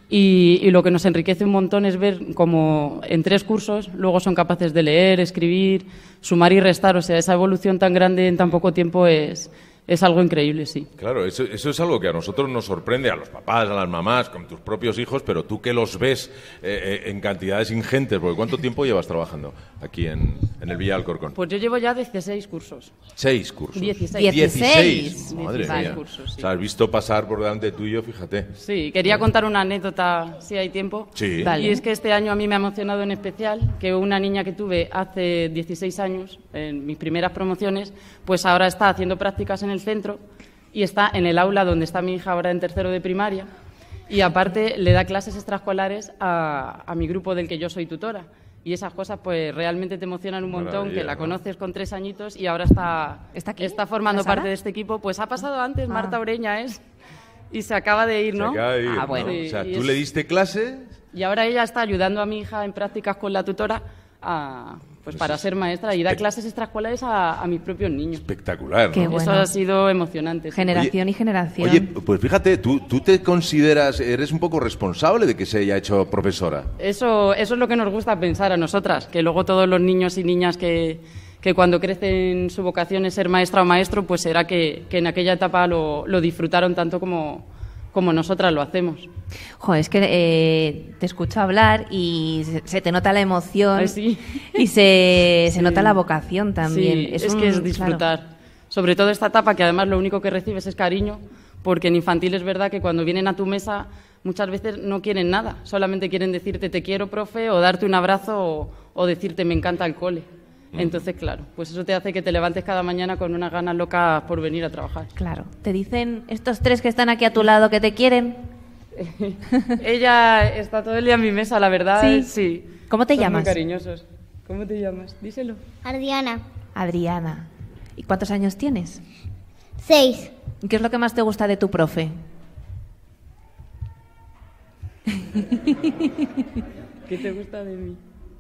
Y, y lo que nos enriquece un montón es ver cómo en tres cursos luego son capaces de leer, escribir, sumar y restar. O sea, esa evolución tan grande en tan poco tiempo es, es algo increíble, sí. Claro, eso, eso es algo que a nosotros nos sorprende, a los papás, a las mamás, con tus propios hijos, pero tú que los ves eh, eh, en cantidades ingentes, porque ¿cuánto tiempo llevas trabajando aquí en, en el Villa Alcorcón? Pues yo llevo ya dieciséis cursos. ¿Seis cursos? Dieciséis. Dieciséis. Madre Dieciséis mía. cursos, sí. O sea, has visto pasar por delante tuyo, fíjate. Sí, quería contar una anécdota, si hay tiempo. Sí. Dale. Y es que este año a mí me ha emocionado en especial que una niña que tuve hace dieciséis años, en mis primeras promociones, pues ahora está haciendo prácticas en el centro y está en el aula donde está mi hija ahora en tercero de primaria y aparte le da clases extraescolares a, a mi grupo del que yo soy tutora. Y esas cosas pues realmente te emocionan un montón, Maravilla, que la ¿no? conoces con tres añitos y ahora está, ¿Está, aquí? está formando ¿La Sara? parte de este equipo. Pues ha pasado antes, Ah. Marta Ureña es, y se acaba de ir, ¿no? Se acaba de ir, Ah, ¿no? bueno. O sea, Y tú es- le diste clase. Y ahora ella está ayudando a mi hija en prácticas con la tutora a, pues para ser maestra y da clases extraescolares a, a mis propios niños. Espectacular, ¿no? Qué Eso bueno. ha sido emocionante. sí. Generación y generación. Oye, pues fíjate, tú, tú te consideras, eres un poco responsable de que se haya hecho profesora. Eso, eso es lo que nos gusta pensar a nosotras, que luego todos los niños y niñas que, que cuando crecen su vocación es ser maestra o maestro, pues será que, que en aquella etapa lo, lo disfrutaron tanto como, como nosotras lo hacemos. Joder, es que eh, te escucho hablar y se, se te nota la emoción Ay, sí. y se, se Sí. nota la vocación también. Sí, es, un- que es claro. disfrutar. Sobre todo esta etapa que además lo único que recibes es cariño, porque en infantil es verdad que cuando vienen a tu mesa muchas veces no quieren nada, solamente quieren decirte te quiero, profe, o darte un abrazo o, o decirte me encanta el cole. Entonces, claro, pues eso te hace que te levantes cada mañana con unas ganas locas por venir a trabajar. Claro. Te dicen estos tres que están aquí a tu lado que te quieren. Ella está todo el día en mi mesa, la verdad. Sí. Sí. ¿Cómo te Son llamas? Muy cariñosos. ¿Cómo te llamas? Díselo. Adriana. Adriana. ¿Y cuántos años tienes? Seis. ¿Y qué es lo que más te gusta de tu profe? ¿Qué te gusta de mí?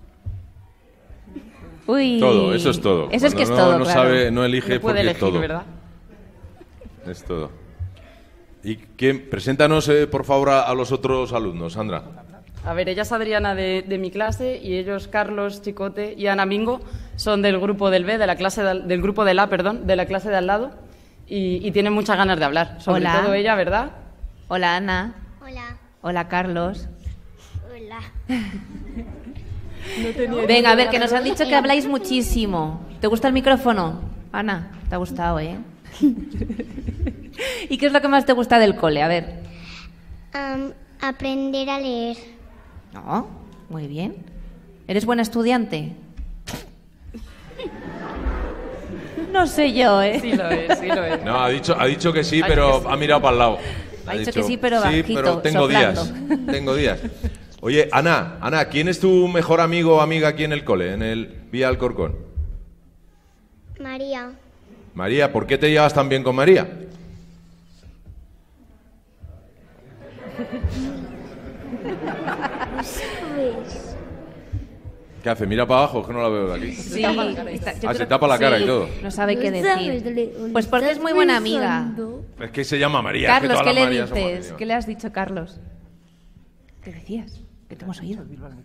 Uy. Todo, eso es todo. Eso es que es Cuando todo, no, no claro. sabe, no elige No puede porque elegir, es todo. ¿verdad? Es todo. ¿Y quién? Preséntanos, eh, por favor, a, a los otros alumnos, Sandra. A ver, ella es Adriana de, de mi clase y ellos, Carlos, Chicote y Ana Mingo, son del grupo del B, de la clase de al- del grupo del A, perdón, de la clase de al lado y, y tienen muchas ganas de hablar. Sobre Hola. todo ella, ¿verdad? Hola, Ana. Hola. Hola, Carlos. Hola. Venga, a ver, que nos han dicho que habláis muchísimo. ¿Te gusta el micrófono? Ana, te ha gustado, ¿eh? ¿Y qué es lo que más te gusta del cole? A ver. Am, aprender a leer. No, muy bien. ¿Eres buena estudiante? No sé yo, ¿eh? Sí lo es, sí lo es. No, ha dicho, ha dicho que sí, Ha pero dicho que sí. ha mirado para el lado. Ha dicho que sí, pero Sí, bajito, pero tengo soplando. días. Tengo días. Oye, Ana, Ana, ¿quién es tu mejor amigo o amiga aquí en el cole, en el Vía Alcorcón? María. María, ¿por qué te llevas tan bien con María? ¿Sabes? ¿Qué hace? Mira para abajo, es que no la veo de aquí. Sí, está- yo Ah, se creo- tapa la cara sí, y todo. No sabe qué No sabes decir. de lo- Pues porque es muy buena amiga. Es que se llama María. es que Carlos, todas ¿qué las le Marías son dices? María. ¿Qué le has dicho, Carlos? ¿Qué decías? Que te hemos oído.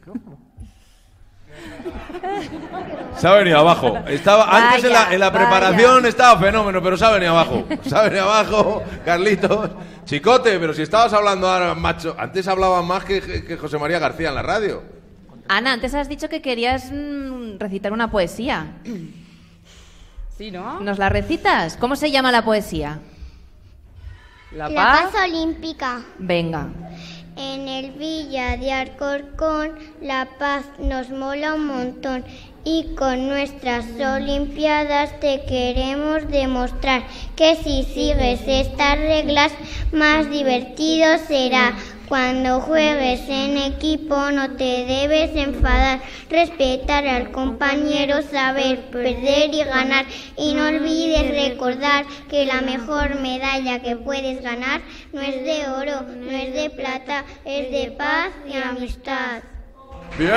Se ha venido abajo. Estaba, antes en la, Vaya, en la vaya. preparación estaba fenómeno, pero se ha venido abajo. Se ha venido abajo, Carlitos. Chicote, pero si estabas hablando ahora, macho. Antes hablaba más que, que José María García en la radio. Ana, antes has dicho que querías mm, recitar una poesía. Sí, ¿no? ¿Nos la recitas? ¿Cómo se llama la poesía? La La paz. paz olímpica. Venga. En el Villa de Alcorcón la paz nos mola un montón y con nuestras Olimpiadas te queremos demostrar que si sigues estas reglas más divertido será. Cuando juegues en equipo no te debes enfadar, respetar al compañero, saber perder y ganar. Y no olvides recordar que la mejor medalla que puedes ganar no es de oro, no es de plata, es de paz y amistad. ¡Bien!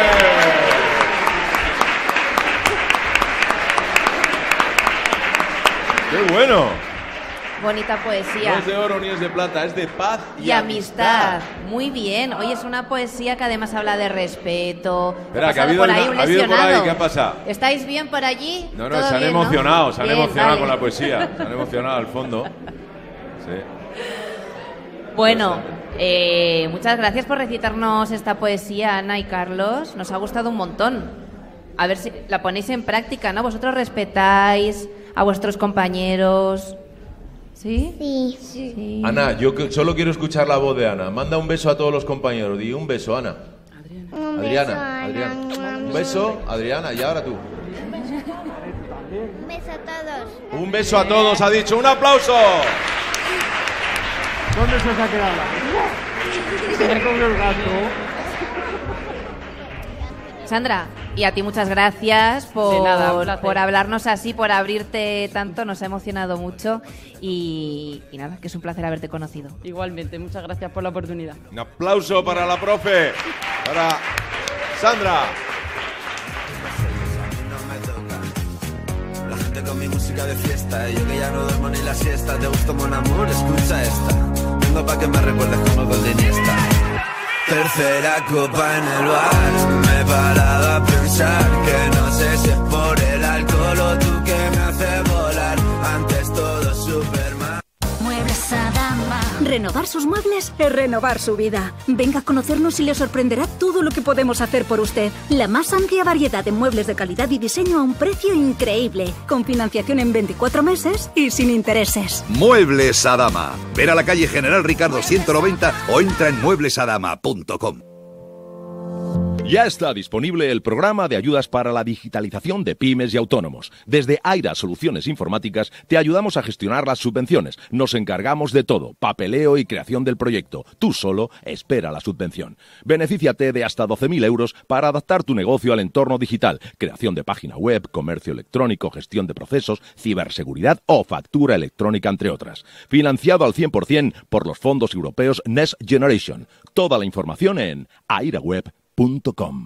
¡Qué bueno! Bonita poesía. No es de oro ni es de plata, es de paz y, y amistad. amistad. Muy bien. Oye, es una poesía que además habla de respeto. Espera, que ha habido, por ahí un ha habido por ahí, ¿qué ha pasado? ¿Estáis bien por allí? No, no, se han bien, emocionado, ¿no? se han bien, emocionado vale. con la poesía. Se han emocionado al fondo. Sí. Bueno, eh, muchas gracias por recitarnos esta poesía, Ana y Carlos. Nos ha gustado un montón. A ver si la ponéis en práctica, ¿no? Vosotros respetáis a vuestros compañeros. ¿Sí? Sí. sí. Ana, yo solo quiero escuchar la voz de Ana. Manda un beso a todos los compañeros. Di un beso, Ana. Adriana. Un Adriana. Beso, Ana. Adriana. Un beso, Adriana. Y ahora tú. Un beso a todos. Un beso a todos, ha dicho. ¡Un aplauso! ¿Dónde se os ha quedado? Se me ha comido el gato. Sandra, y a ti muchas gracias por, nada, por hablarnos así, por abrirte tanto, nos ha emocionado mucho y, y nada, que es un placer haberte conocido. Igualmente, muchas gracias por la oportunidad. Un aplauso para la profe, para Sandra. La gente con mi música de fiesta y yo que ya no duermo ni la siesta. ¿Te gustó Mon Amour? Escucha esta. Vengo pa' que me recuerdes como gol de Iniesta. Tercera copa en el bar, me he parado a pensar que no sé si es por el alcohol o tú que me haces volar. Antes todo Superman. Muebles Adama. Renovar sus muebles es renovar su vida. Venga a conocernos y le sorprenderá todo lo que podemos hacer por usted. La más amplia variedad de muebles de calidad y diseño a un precio increíble. Con financiación en veinticuatro meses y sin intereses. Muebles Adama. Ver a la calle General Ricardo ciento noventa o entra en muebles adama punto com. Ya está disponible el programa de ayudas para la digitalización de pymes y autónomos. Desde Aira Soluciones Informáticas te ayudamos a gestionar las subvenciones. Nos encargamos de todo, papeleo y creación del proyecto. Tú solo espera la subvención. Benefíciate de hasta doce mil euros para adaptar tu negocio al entorno digital. Creación de página web, comercio electrónico, gestión de procesos, ciberseguridad o factura electrónica, entre otras. Financiado al cien por ciento por los fondos europeos Next Generation. Toda la información en airaweb punto com.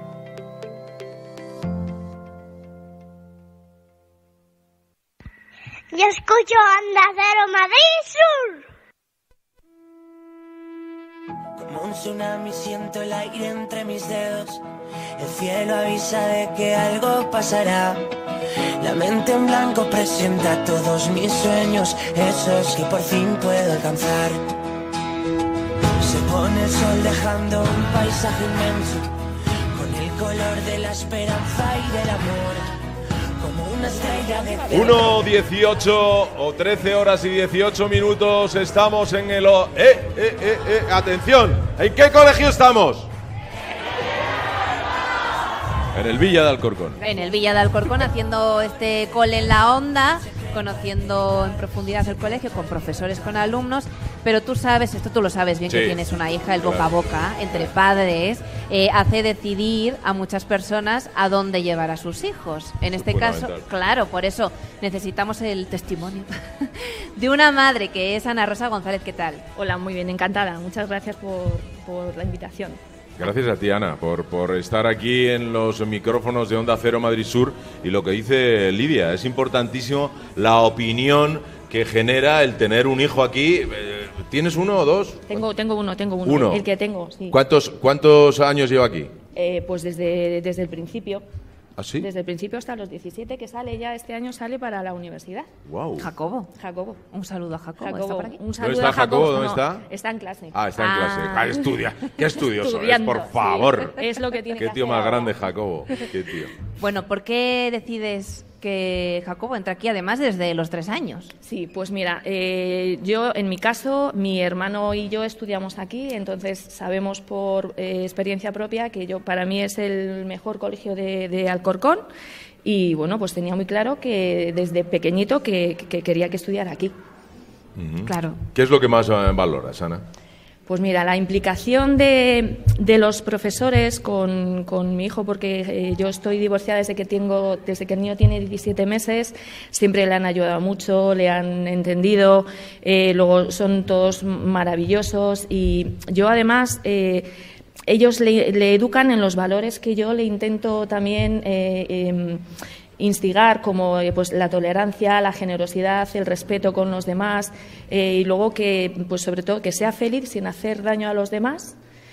Yo escucho Onda Cero Madrid Sur. Como un tsunami siento el aire entre mis dedos. El cielo avisa de que algo pasará. La mente en blanco presenta todos mis sueños, esos que por fin puedo alcanzar. Se pone el sol dejando un paisaje inmenso, con el color de la esperanza y del amor, como una estrella de... uno dieciocho o trece horas y dieciocho minutos, estamos en el... O... ¡Eh, eh, eh, eh! ¡Atención! ¿En qué colegio estamos? En el Villa de Alcorcón. En el Villa de Alcorcón, haciendo este cole en la onda, conociendo en profundidad el colegio, con profesores, con alumnos, pero tú sabes, esto tú lo sabes bien, sí, que tienes una hija, el boca a boca entre padres eh, hace decidir a muchas personas a dónde llevar a sus hijos. En este caso, claro, por eso necesitamos el testimonio de una madre que es Ana Rosa González. ¿Qué tal? Hola, muy bien, encantada. Muchas gracias por, por la invitación. Gracias a ti, Ana, por, por estar aquí en los micrófonos de Onda Cero Madrid Sur. Y lo que dice Lidia, es importantísimo la opinión que genera el tener un hijo aquí. ¿Tienes uno o dos? Tengo, tengo uno, tengo uno. Uno. El que tengo, sí. ¿Cuántos, cuántos años lleva aquí? Eh, pues desde, desde el principio. ¿Ah, sí? Desde el principio hasta los diecisiete, que sale ya, este año sale para la universidad. Wow. Jacobo. Jacobo. Un saludo a Jacobo. Jacobo. ¿Está por aquí? Un saludo ¿Dónde está a Jacobo? Jacobo? ¿Dónde No, está? Está en clase. Ah, está en ah. clase. Ah, estudia. ¿Qué estudioso es, Estudiando, por favor? Sí. Es lo que tiene Qué que tío hacer más ahora. grande, Jacobo. Qué tío. Bueno, ¿por qué decides que Jacobo entra aquí además desde los tres años. Sí, pues mira, eh, yo en mi caso, mi hermano y yo estudiamos aquí, entonces sabemos por eh, experiencia propia que yo para mí es el mejor colegio de, de Alcorcón y bueno, pues tenía muy claro que desde pequeñito que, que quería que estudiara aquí. Uh-huh. Claro. ¿Qué es lo que más eh, valoras, Ana? Pues mira, la implicación de, de los profesores con, con mi hijo, porque eh, yo estoy divorciada desde que tengo, desde que el niño tiene diecisiete meses, siempre le han ayudado mucho, le han entendido, eh, luego son todos maravillosos y yo además eh, ellos le, le educan en los valores que yo le intento también eh, eh, instigar, como pues la tolerancia, la generosidad, el respeto con los demás eh, y luego que, pues sobre todo, que sea feliz sin hacer daño a los demás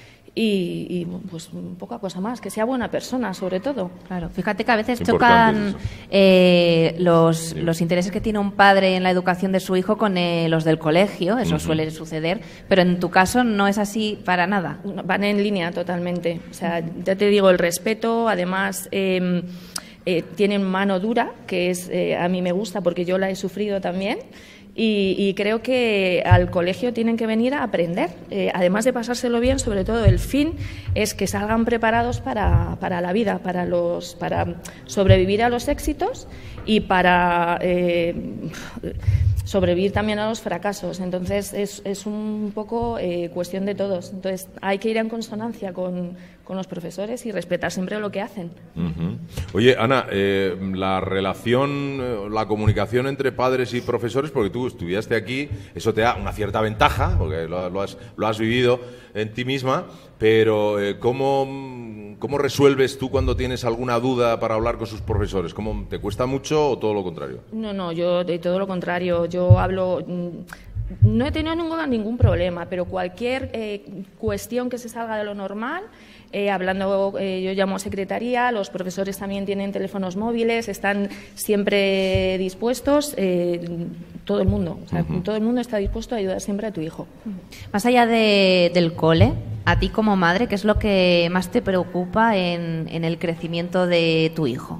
y, y pues poca cosa más, que sea buena persona, sobre todo. Claro, fíjate que a veces chocan eh, los, los intereses que tiene un padre en la educación de su hijo con eh, los del colegio, eso uh-huh. suele suceder, pero en tu caso no es así para nada. Van en línea totalmente, o sea, ya te digo, el respeto, además... Eh, Eh, tienen mano dura, que es eh, a mí me gusta porque yo la he sufrido también, y, y creo que al colegio tienen que venir a aprender, eh, además de pasárselo bien, sobre todo el fin es que salgan preparados para, para la vida, para, los, para sobrevivir a los éxitos y para eh, sobrevivir también a los fracasos. Entonces es, es un poco eh, cuestión de todos. Entonces hay que ir en consonancia con, con los profesores y respetar siempre lo que hacen. Uh-huh. Oye, Ana, eh, la relación, la comunicación entre padres y profesores, porque tú estudiaste aquí, eso te da una cierta ventaja, porque lo, lo, has, lo has vivido en ti misma, pero eh, ¿cómo, ¿cómo resuelves tú cuando tienes alguna duda para hablar con sus profesores? ¿Cómo, ¿Te cuesta mucho o todo lo contrario? No, no, yo de todo lo contrario. Yo hablo... No he tenido ningún, ningún problema, pero cualquier eh, cuestión que se salga de lo normal, eh, hablando, eh, yo llamo a secretaría, los profesores también tienen teléfonos móviles, están siempre dispuestos, eh, todo el mundo, o sea, uh-huh. todo el mundo está dispuesto a ayudar siempre a tu hijo. Más allá de, del cole, a ti como madre, ¿qué es lo que más te preocupa en, en el crecimiento de tu hijo?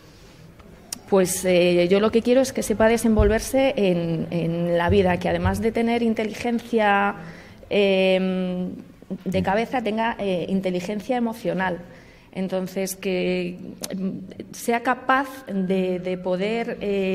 Pues eh, yo lo que quiero es que sepa desenvolverse en, en la vida, que además de tener inteligencia eh, de cabeza, tenga eh, inteligencia emocional. Entonces, que sea capaz de, de poder eh,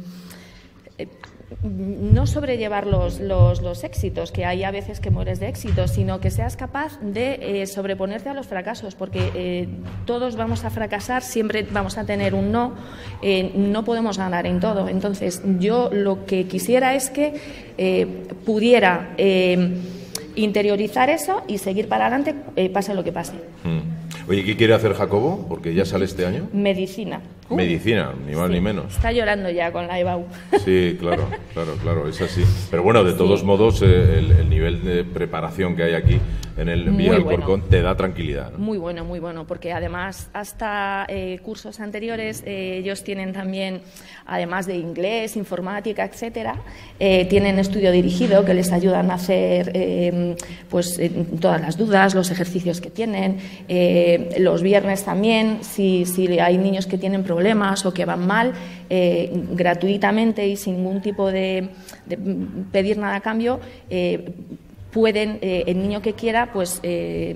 no sobrellevar los, los, los éxitos, que hay a veces que mueres de éxito, sino que seas capaz de eh, sobreponerte a los fracasos, porque eh, todos vamos a fracasar, siempre vamos a tener un no, eh, no podemos ganar en todo. Entonces, yo lo que quisiera es que eh, pudiera eh, interiorizar eso y seguir para adelante, eh, pase lo que pase. Mm. Oye, ¿qué quiere hacer Jacobo? Porque ya sale este año. Medicina. Uh, Medicina, ni más sí. ni menos. Está llorando ya con la E B A U. Sí, claro, claro, claro, es así. Pero bueno, de todos sí. modos, eh, el, el nivel de preparación que hay aquí en el Villa del bueno. Alcorcón te da tranquilidad, ¿no? Muy bueno, muy bueno, porque además hasta eh, cursos anteriores eh, ellos tienen también, además de inglés, informática, etcétera, eh, tienen estudio dirigido que les ayudan a hacer eh, pues eh, todas las dudas, los ejercicios que tienen. Eh, los viernes también, si, si hay niños que tienen problemas o que van mal, eh, gratuitamente y sin ningún tipo de, de pedir nada a cambio, eh, pueden, eh, el niño que quiera, pues eh,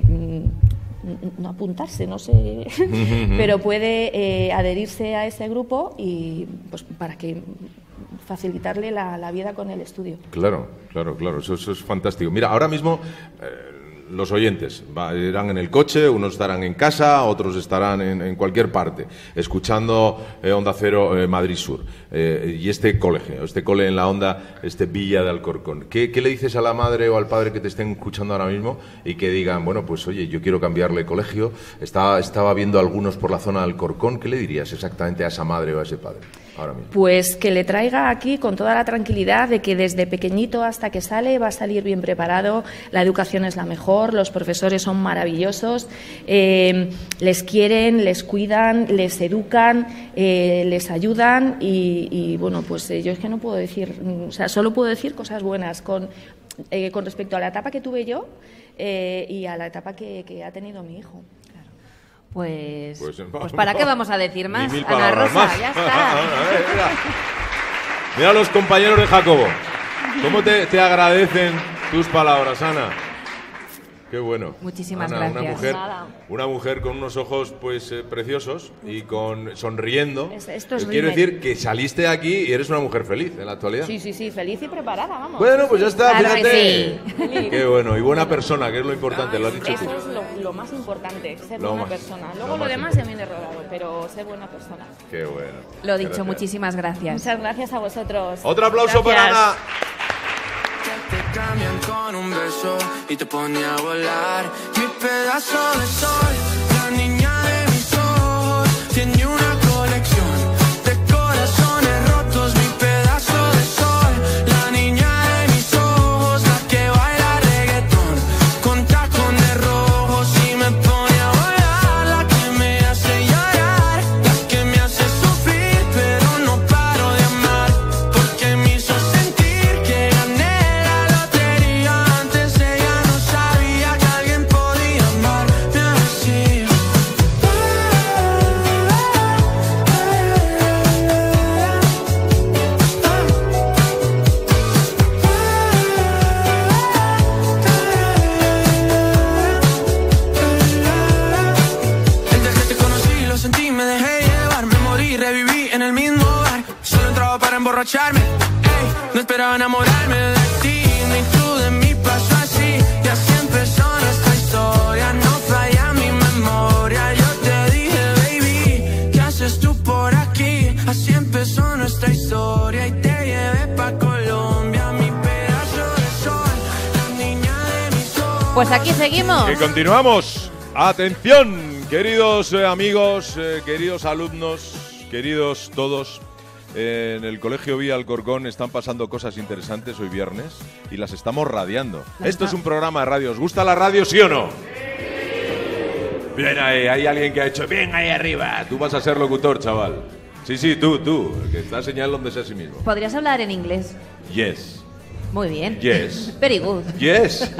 no apuntarse, no sé, pero puede eh, adherirse a ese grupo y pues para que facilitarle la, la vida con el estudio. Claro, claro, claro, eso, eso es fantástico. Mira, ahora mismo eh, los oyentes va, irán en el coche, unos estarán en casa, otros estarán en, en cualquier parte, escuchando eh, Onda Cero eh, Madrid Sur. Eh, y este colegio, este cole en la Onda, este Villa de Alcorcón. ¿Qué, ¿Qué le dices a la madre o al padre que te estén escuchando ahora mismo y que digan, bueno, pues oye, yo quiero cambiarle colegio, estaba, estaba viendo algunos por la zona de Alcorcón? ¿Qué le dirías exactamente a esa madre o a ese padre ahora mismo? Pues que le traiga aquí con toda la tranquilidad de que desde pequeñito hasta que sale va a salir bien preparado, la educación es la mejor, los profesores son maravillosos, eh, les quieren, les cuidan, les educan, eh, les ayudan y, y bueno, pues eh, yo es que no puedo decir, o sea, solo puedo decir cosas buenas con, eh, con respecto a la etapa que tuve yo eh, y a la etapa que, que ha tenido mi hijo. Pues, Pues, pues ¿para qué vamos a decir Ni más? mil Ana palabras Rosa, más. ya está. mira. Mira los compañeros de Jacobo. ¿Cómo te, te agradecen tus palabras, Ana? Qué bueno. Muchísimas Ana, gracias. Una mujer, Nada. una mujer con unos ojos pues eh, preciosos y con sonriendo. Es- esto es Eh, Quiero rímel. decir que saliste aquí y eres una mujer feliz en la actualidad. Sí, sí, sí, feliz y preparada, vamos. Bueno, pues ya está, Claro que fíjate. sí. Qué bueno. Y buena persona, que es lo importante, lo has dicho tú. Eso es lo, lo más importante, ser Lo buena más- persona. lo Luego lo, más demás se viene rodado, pero ser buena persona. Qué bueno. Lo dicho, Gracias. muchísimas gracias. Muchas gracias a vosotros. Otro aplauso para Gracias. Ana. Te cambian con un beso y te pone a volar. Mi pedazo de sol, la niña de mis ojos, tiene una colección de corazones rotos. Mi pedazo de sol, la niña de mis ojos, la que baila reggaetón con tacones rojos y me pone a volar. La que me hace llorar, la que me hace sufrir, pero no paro de amar, porque me hizo sentir que gané. Antes ella no sabía que alguien podía amarme así. Desde que te conocí lo sentí, me dejé llevar, me morí, reviví en el mismo bar. Solo entraba para emborracharme, ey, no esperaba enamorarme de ti, ni tú de mí pasó así. Y así empezó nuestra historia, no falla mi memoria. Yo te dije, baby, ¿qué haces tú por aquí? Así empezó nuestra historia y te llevé pa' Colombia, mi pedazo de sol, la niña de mis ojos. Pues aquí seguimos. Y continuamos. Atención, queridos eh, amigos, eh, queridos alumnos, queridos todos. Eh, en el Colegio Vía Alcorcón están pasando cosas interesantes hoy viernes y las estamos radiando. Esto es un programa de radio. ¿Os gusta la radio, sí o no? Bien ahí, hay alguien que ha hecho bien ahí arriba. Tú vas a ser locutor, chaval. Sí, sí, tú, tú, el que está señalándose a sí mismo. ¿Podrías hablar en inglés? Yes, Muy bien. yes, Very good. yes.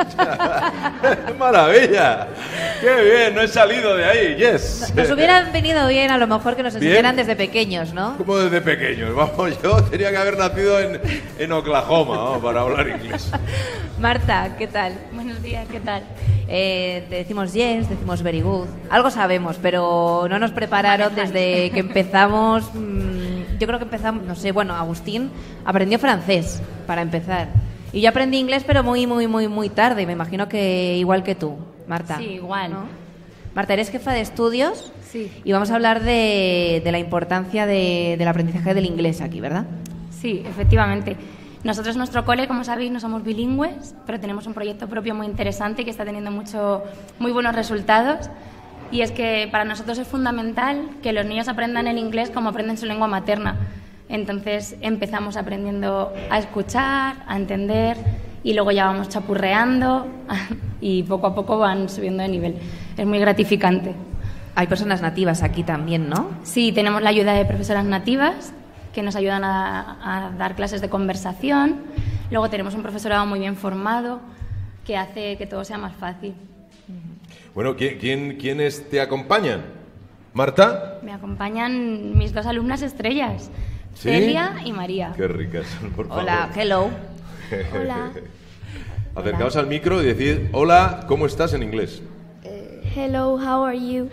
¡Maravilla! ¡Qué bien! No he salido de ahí, yes. Nos hubieran venido bien a lo mejor que nos Bien. enseñaran desde pequeños, ¿no? Como desde pequeños. Vamos, yo tenía que haber nacido en, en Oklahoma, vamos, para hablar inglés. Marta, ¿qué tal? Buenos días, ¿qué tal? Eh, te decimos yes, decimos very good. Algo sabemos, pero no nos prepararon desde que empezamos. mmm, yo creo que empezamos, no sé, bueno, Agustín aprendió francés para empezar. Y yo aprendí inglés, pero muy, muy, muy, muy tarde. Me imagino que igual que tú, Marta. Sí, igual. ¿No? Marta, eres jefa de estudios. Sí. Y vamos a hablar de, de la importancia de- del aprendizaje del inglés aquí, ¿verdad? Sí, efectivamente. Nosotros, nuestro cole, como sabéis, no somos bilingües, pero tenemos un proyecto propio muy interesante que está teniendo mucho, muy buenos resultados. Y es que para nosotros es fundamental que los niños aprendan el inglés como aprenden su lengua materna. Entonces empezamos aprendiendo a escuchar, a entender y luego ya vamos chapurreando y poco a poco van subiendo de nivel. Es muy gratificante. Hay personas nativas aquí también, ¿no? Sí, tenemos la ayuda de profesoras nativas que nos ayudan a, a dar clases de conversación. Luego tenemos un profesorado muy bien formado que hace que todo sea más fácil. Bueno, ¿quién, quién, ¿quiénes te acompañan? ¿Marta? Me acompañan mis dos alumnas estrellas, ¿Sí? Celia y María. Qué ricas son, por favor. Hola, hello. Hola. Acercaos al micro y decid, hola, ¿cómo estás en inglés? Hello, how are you?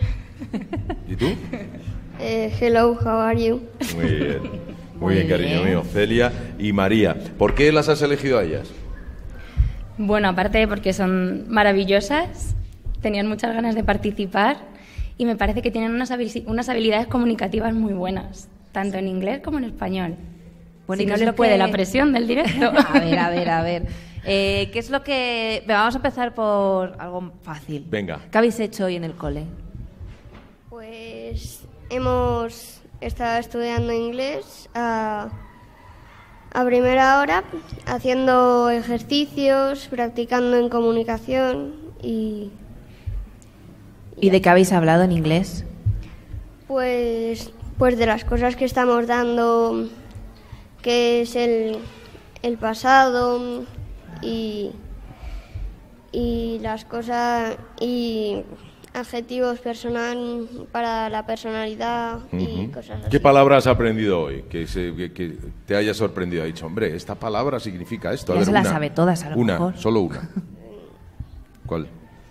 ¿Y tú? Eh, hello, how are you? Muy bien. Muy, Muy bien, cariño bien. mío. Celia y María. ¿Por qué las has elegido a ellas? Bueno, aparte porque son maravillosas, tenían muchas ganas de participar y me parece que tienen unas, habili- unas habilidades comunicativas muy buenas, tanto en inglés como en español. Bueno, si ¿y qué no es les lo puede que- la presión del directo. A ver, a ver, a ver. Eh, ¿Qué es lo que...? Venga, vamos a empezar por algo fácil. Venga. ¿Qué habéis hecho hoy en el cole? Pues hemos estado estudiando inglés a, a primera hora, haciendo ejercicios, practicando en comunicación y ¿Y de qué habéis hablado en inglés? pues, pues de las cosas que estamos dando, que es el, el pasado y, y las cosas y adjetivos personal para la personalidad y Ujú. cosas así. ¿Qué palabra has aprendido hoy? Que, se- que- que te haya sorprendido. Ha dicho, hombre, esta palabra significa esto. A Ya ver, se las una. sabe todas, a lo Una, mejor. solo una. ¿Cuál?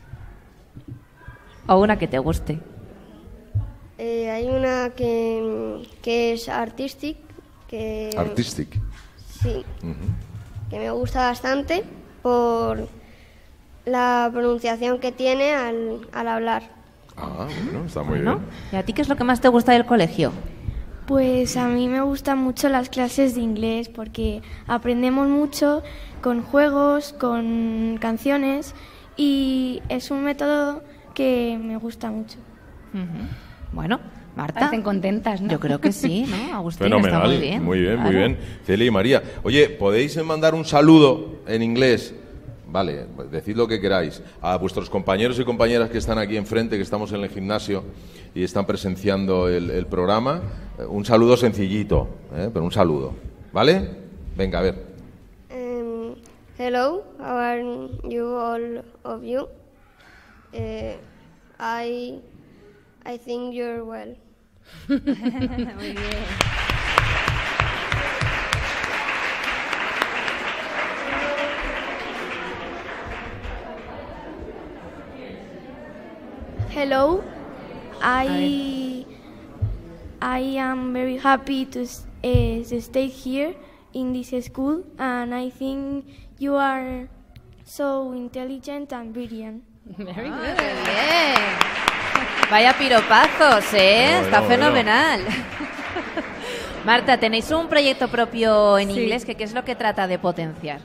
O una que te guste. Eh, hay una que, que es artistic, que, Artistic. sí, Ujú. que me gusta bastante por la pronunciación que tiene al, al hablar. Ah, bueno, está muy Bueno, bien. ¿y a ti qué es lo que más te gusta del colegio? Pues a mí me gustan mucho las clases de inglés porque aprendemos mucho con juegos, con canciones y es un método que me gusta mucho. Bueno, Marta. Parecen contentas, ¿no? Yo creo que sí, ¿no? Agustín, Fenomenal. está muy bien. Muy bien, muy Claro. bien. Celia y María. Oye, ¿podéis mandar un saludo en inglés? Vale, pues decid lo que queráis. A vuestros compañeros y compañeras que están aquí enfrente, que estamos en el gimnasio y están presenciando el, el programa, eh, un saludo sencillito, ¿eh? Pero un saludo. ¿Vale? Venga, a ver. Um, hello, how are you all of you? Eh, I, I think you're well. Muy bien. Hello, I I am very happy to, s- eh, to stay here in this school, and I think you are so intelligent and brilliant. Very good. Bien. Vaya piropazos, ¿eh? Bueno, Está bueno. fenomenal. Marta, tenéis un proyecto propio en Sí. inglés que ¿qué es lo que trata de potenciar?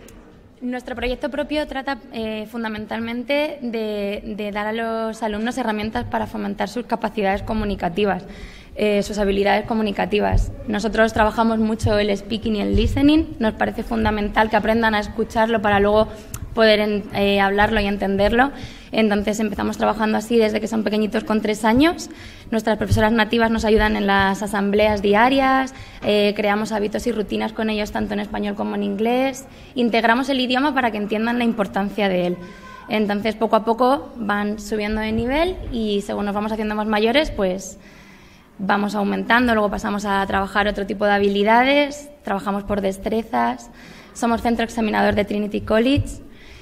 Nuestro proyecto propio trata eh, fundamentalmente de, de dar a los alumnos herramientas para fomentar sus capacidades comunicativas, eh, sus habilidades comunicativas. Nosotros trabajamos mucho el speaking y el listening. Nos parece fundamental que aprendan a escucharlo para luego poder en- eh, hablarlo y entenderlo. Entonces empezamos trabajando así desde que son pequeñitos con tres años. Nuestras profesoras nativas nos ayudan en las asambleas diarias, eh, creamos hábitos y rutinas con ellos tanto en español como en inglés, integramos el idioma para que entiendan la importancia de él. Entonces poco a poco van subiendo de nivel y según nos vamos haciendo más mayores, pues vamos aumentando, luego pasamos a trabajar otro tipo de habilidades, trabajamos por destrezas, somos centro examinador de Trinity College.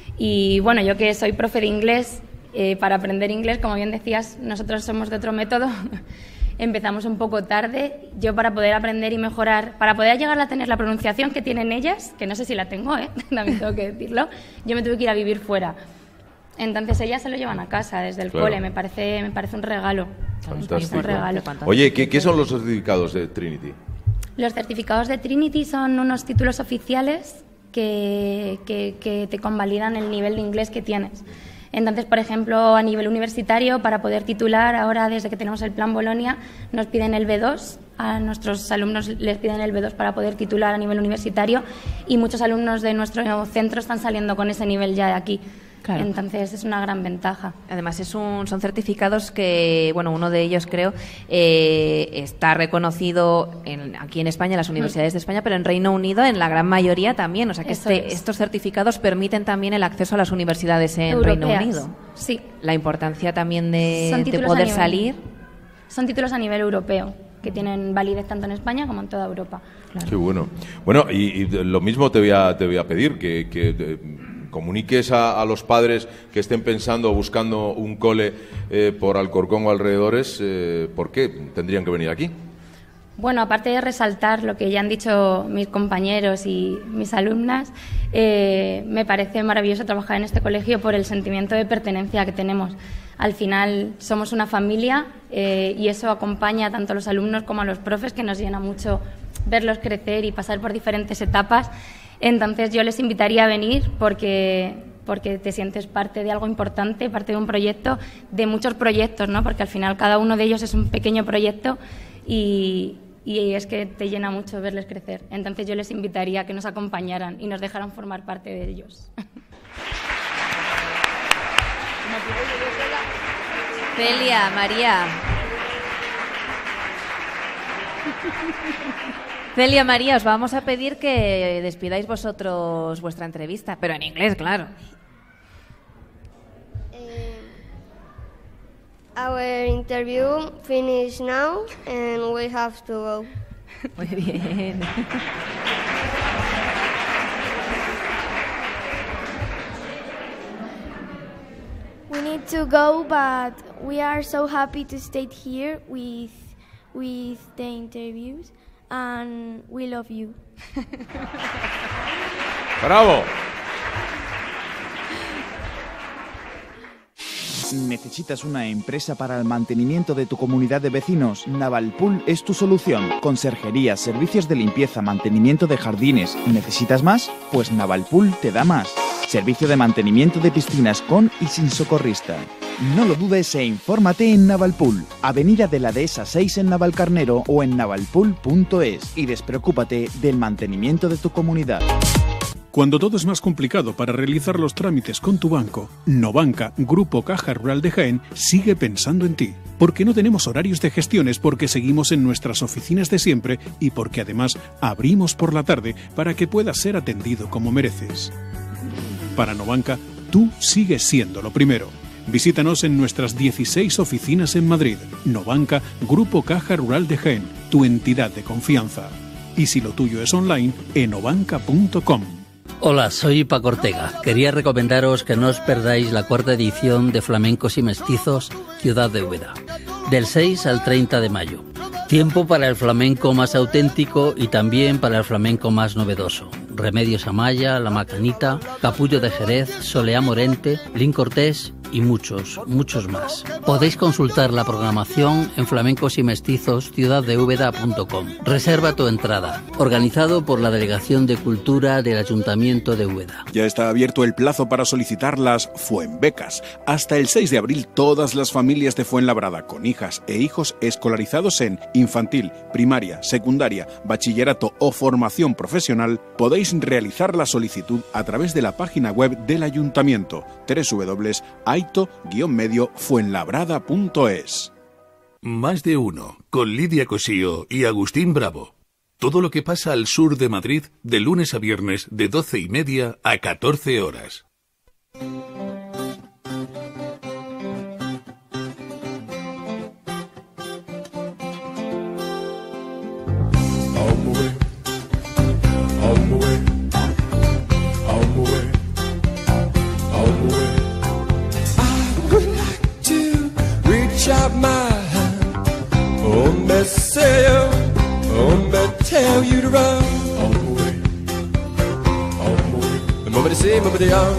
Y bueno, yo que soy profe de inglés, eh, para aprender inglés, como bien decías, nosotros somos de otro método. Empezamos un poco tarde. Yo para poder aprender y mejorar, para poder llegar a tener la pronunciación que tienen ellas, que no sé si la tengo, ¿eh? También tengo que decirlo, yo me tuve que ir a vivir fuera. Entonces ellas se lo llevan a casa desde el Claro. cole, me parece, me parece un regalo. Fantástico. Un regalo. Oye, ¿qué, qué son los certificados de Trinity? Los certificados de Trinity son unos títulos oficiales que, que, que te convalidan el nivel de inglés que tienes. Entonces, por ejemplo, a nivel universitario, para poder titular, ahora desde que tenemos el Plan Bolonia, nos piden el B dos, a nuestros alumnos les piden el B dos para poder titular a nivel universitario y muchos alumnos de nuestro centro están saliendo con ese nivel ya de aquí. Claro. Entonces es una gran ventaja. Además es un, son certificados que, bueno, uno de ellos creo eh, está reconocido en, aquí en España, en las universidades de España, pero en Reino Unido en la gran mayoría también. O sea que Eso este- es. estos certificados permiten también el acceso a las universidades en Europeas. Reino Unido. Sí. La importancia también de, Son de títulos poder a nivel- salir. Son títulos a nivel europeo que tienen validez tanto en España como en toda Europa. Qué bueno. Bueno, y, y lo mismo te voy a, te voy a pedir, que, que eh, comuniques a, a los padres que estén pensando o buscando un cole eh, por Alcorcón o alrededores, eh, ¿por qué tendrían que venir aquí? Bueno, aparte de resaltar lo que ya han dicho mis compañeros y mis alumnas, eh, me parece maravilloso trabajar en este colegio por el sentimiento de pertenencia que tenemos. Al final somos una familia eh, y eso acompaña tanto a los alumnos como a los profes, que nos llena mucho verlos crecer y pasar por diferentes etapas. Entonces yo les invitaría a venir porque, porque te sientes parte de algo importante, parte de un proyecto, de muchos proyectos, ¿no? Porque al final cada uno de ellos es un pequeño proyecto y, y es que te llena mucho verles crecer. Entonces yo les invitaría a que nos acompañaran y nos dejaran formar parte de ellos. Celia, María. Celia, María, os vamos a pedir que despidáis vosotros vuestra entrevista, pero en inglés, claro. Our interview finished now and we have to go. Muy bien. We need to go, but we are so happy to stay here with with the interviews, and we love you. ¡Bravo! ¿Necesitas una empresa para el mantenimiento de tu comunidad de vecinos? Navalpool es tu solución. Conserjería, servicios de limpieza, mantenimiento de jardines. ¿Necesitas más? Pues Navalpool te da más. Servicio de mantenimiento de piscinas con y sin socorrista. No lo dudes e infórmate en Navalpool, Avenida de la Dehesa seis en Navalcarnero o en navalpool punto es y despreocúpate del mantenimiento de tu comunidad. Cuando todo es más complicado para realizar los trámites con tu banco, Nobanca, Grupo Caja Rural de Jaén, sigue pensando en ti. Porque no tenemos horarios de gestiones, porque seguimos en nuestras oficinas de siempre y porque además abrimos por la tarde para que puedas ser atendido como mereces. Para Nobanca, tú sigues siendo lo primero. Visítanos en nuestras dieciséis oficinas en Madrid. Nobanca, Grupo Caja Rural de Jaén, tu entidad de confianza. Y si lo tuyo es online, enobanca punto com. Hola, soy Paco Ortega. Quería recomendaros que no os perdáis la cuarta edición de Flamencos y Mestizos Ciudad de Úbeda, del seis al treinta de mayo. Tiempo para el flamenco más auténtico y también para el flamenco más novedoso. Remedios Amaya, La Macanita, Capullo de Jerez, Soleá Morente, Lin Cortés y muchos, muchos más. Podéis consultar la programación en flamencos y mestizos ciudad de úbeda punto com. Reserva tu entrada. Organizado por la Delegación de Cultura del Ayuntamiento de Úbeda. Ya está abierto el plazo para solicitar las Fuenbecas. Hasta el seis de abril, todas las familias de Fuenlabrada con hijas e hijos escolarizados en infantil, primaria, secundaria, bachillerato o formación profesional podéis realizar la solicitud a través de la página web del Ayuntamiento doble u doble u doble u punto aito guion medio fuenlabrada punto es. Más de uno, con Lidia Cosío y Agustín Bravo. Todo lo que pasa al sur de Madrid de lunes a viernes de doce y media a catorce horas. Out my hand, oh, me say, oh, me tell you to run all the way, all the way. The moment to see, moment to young.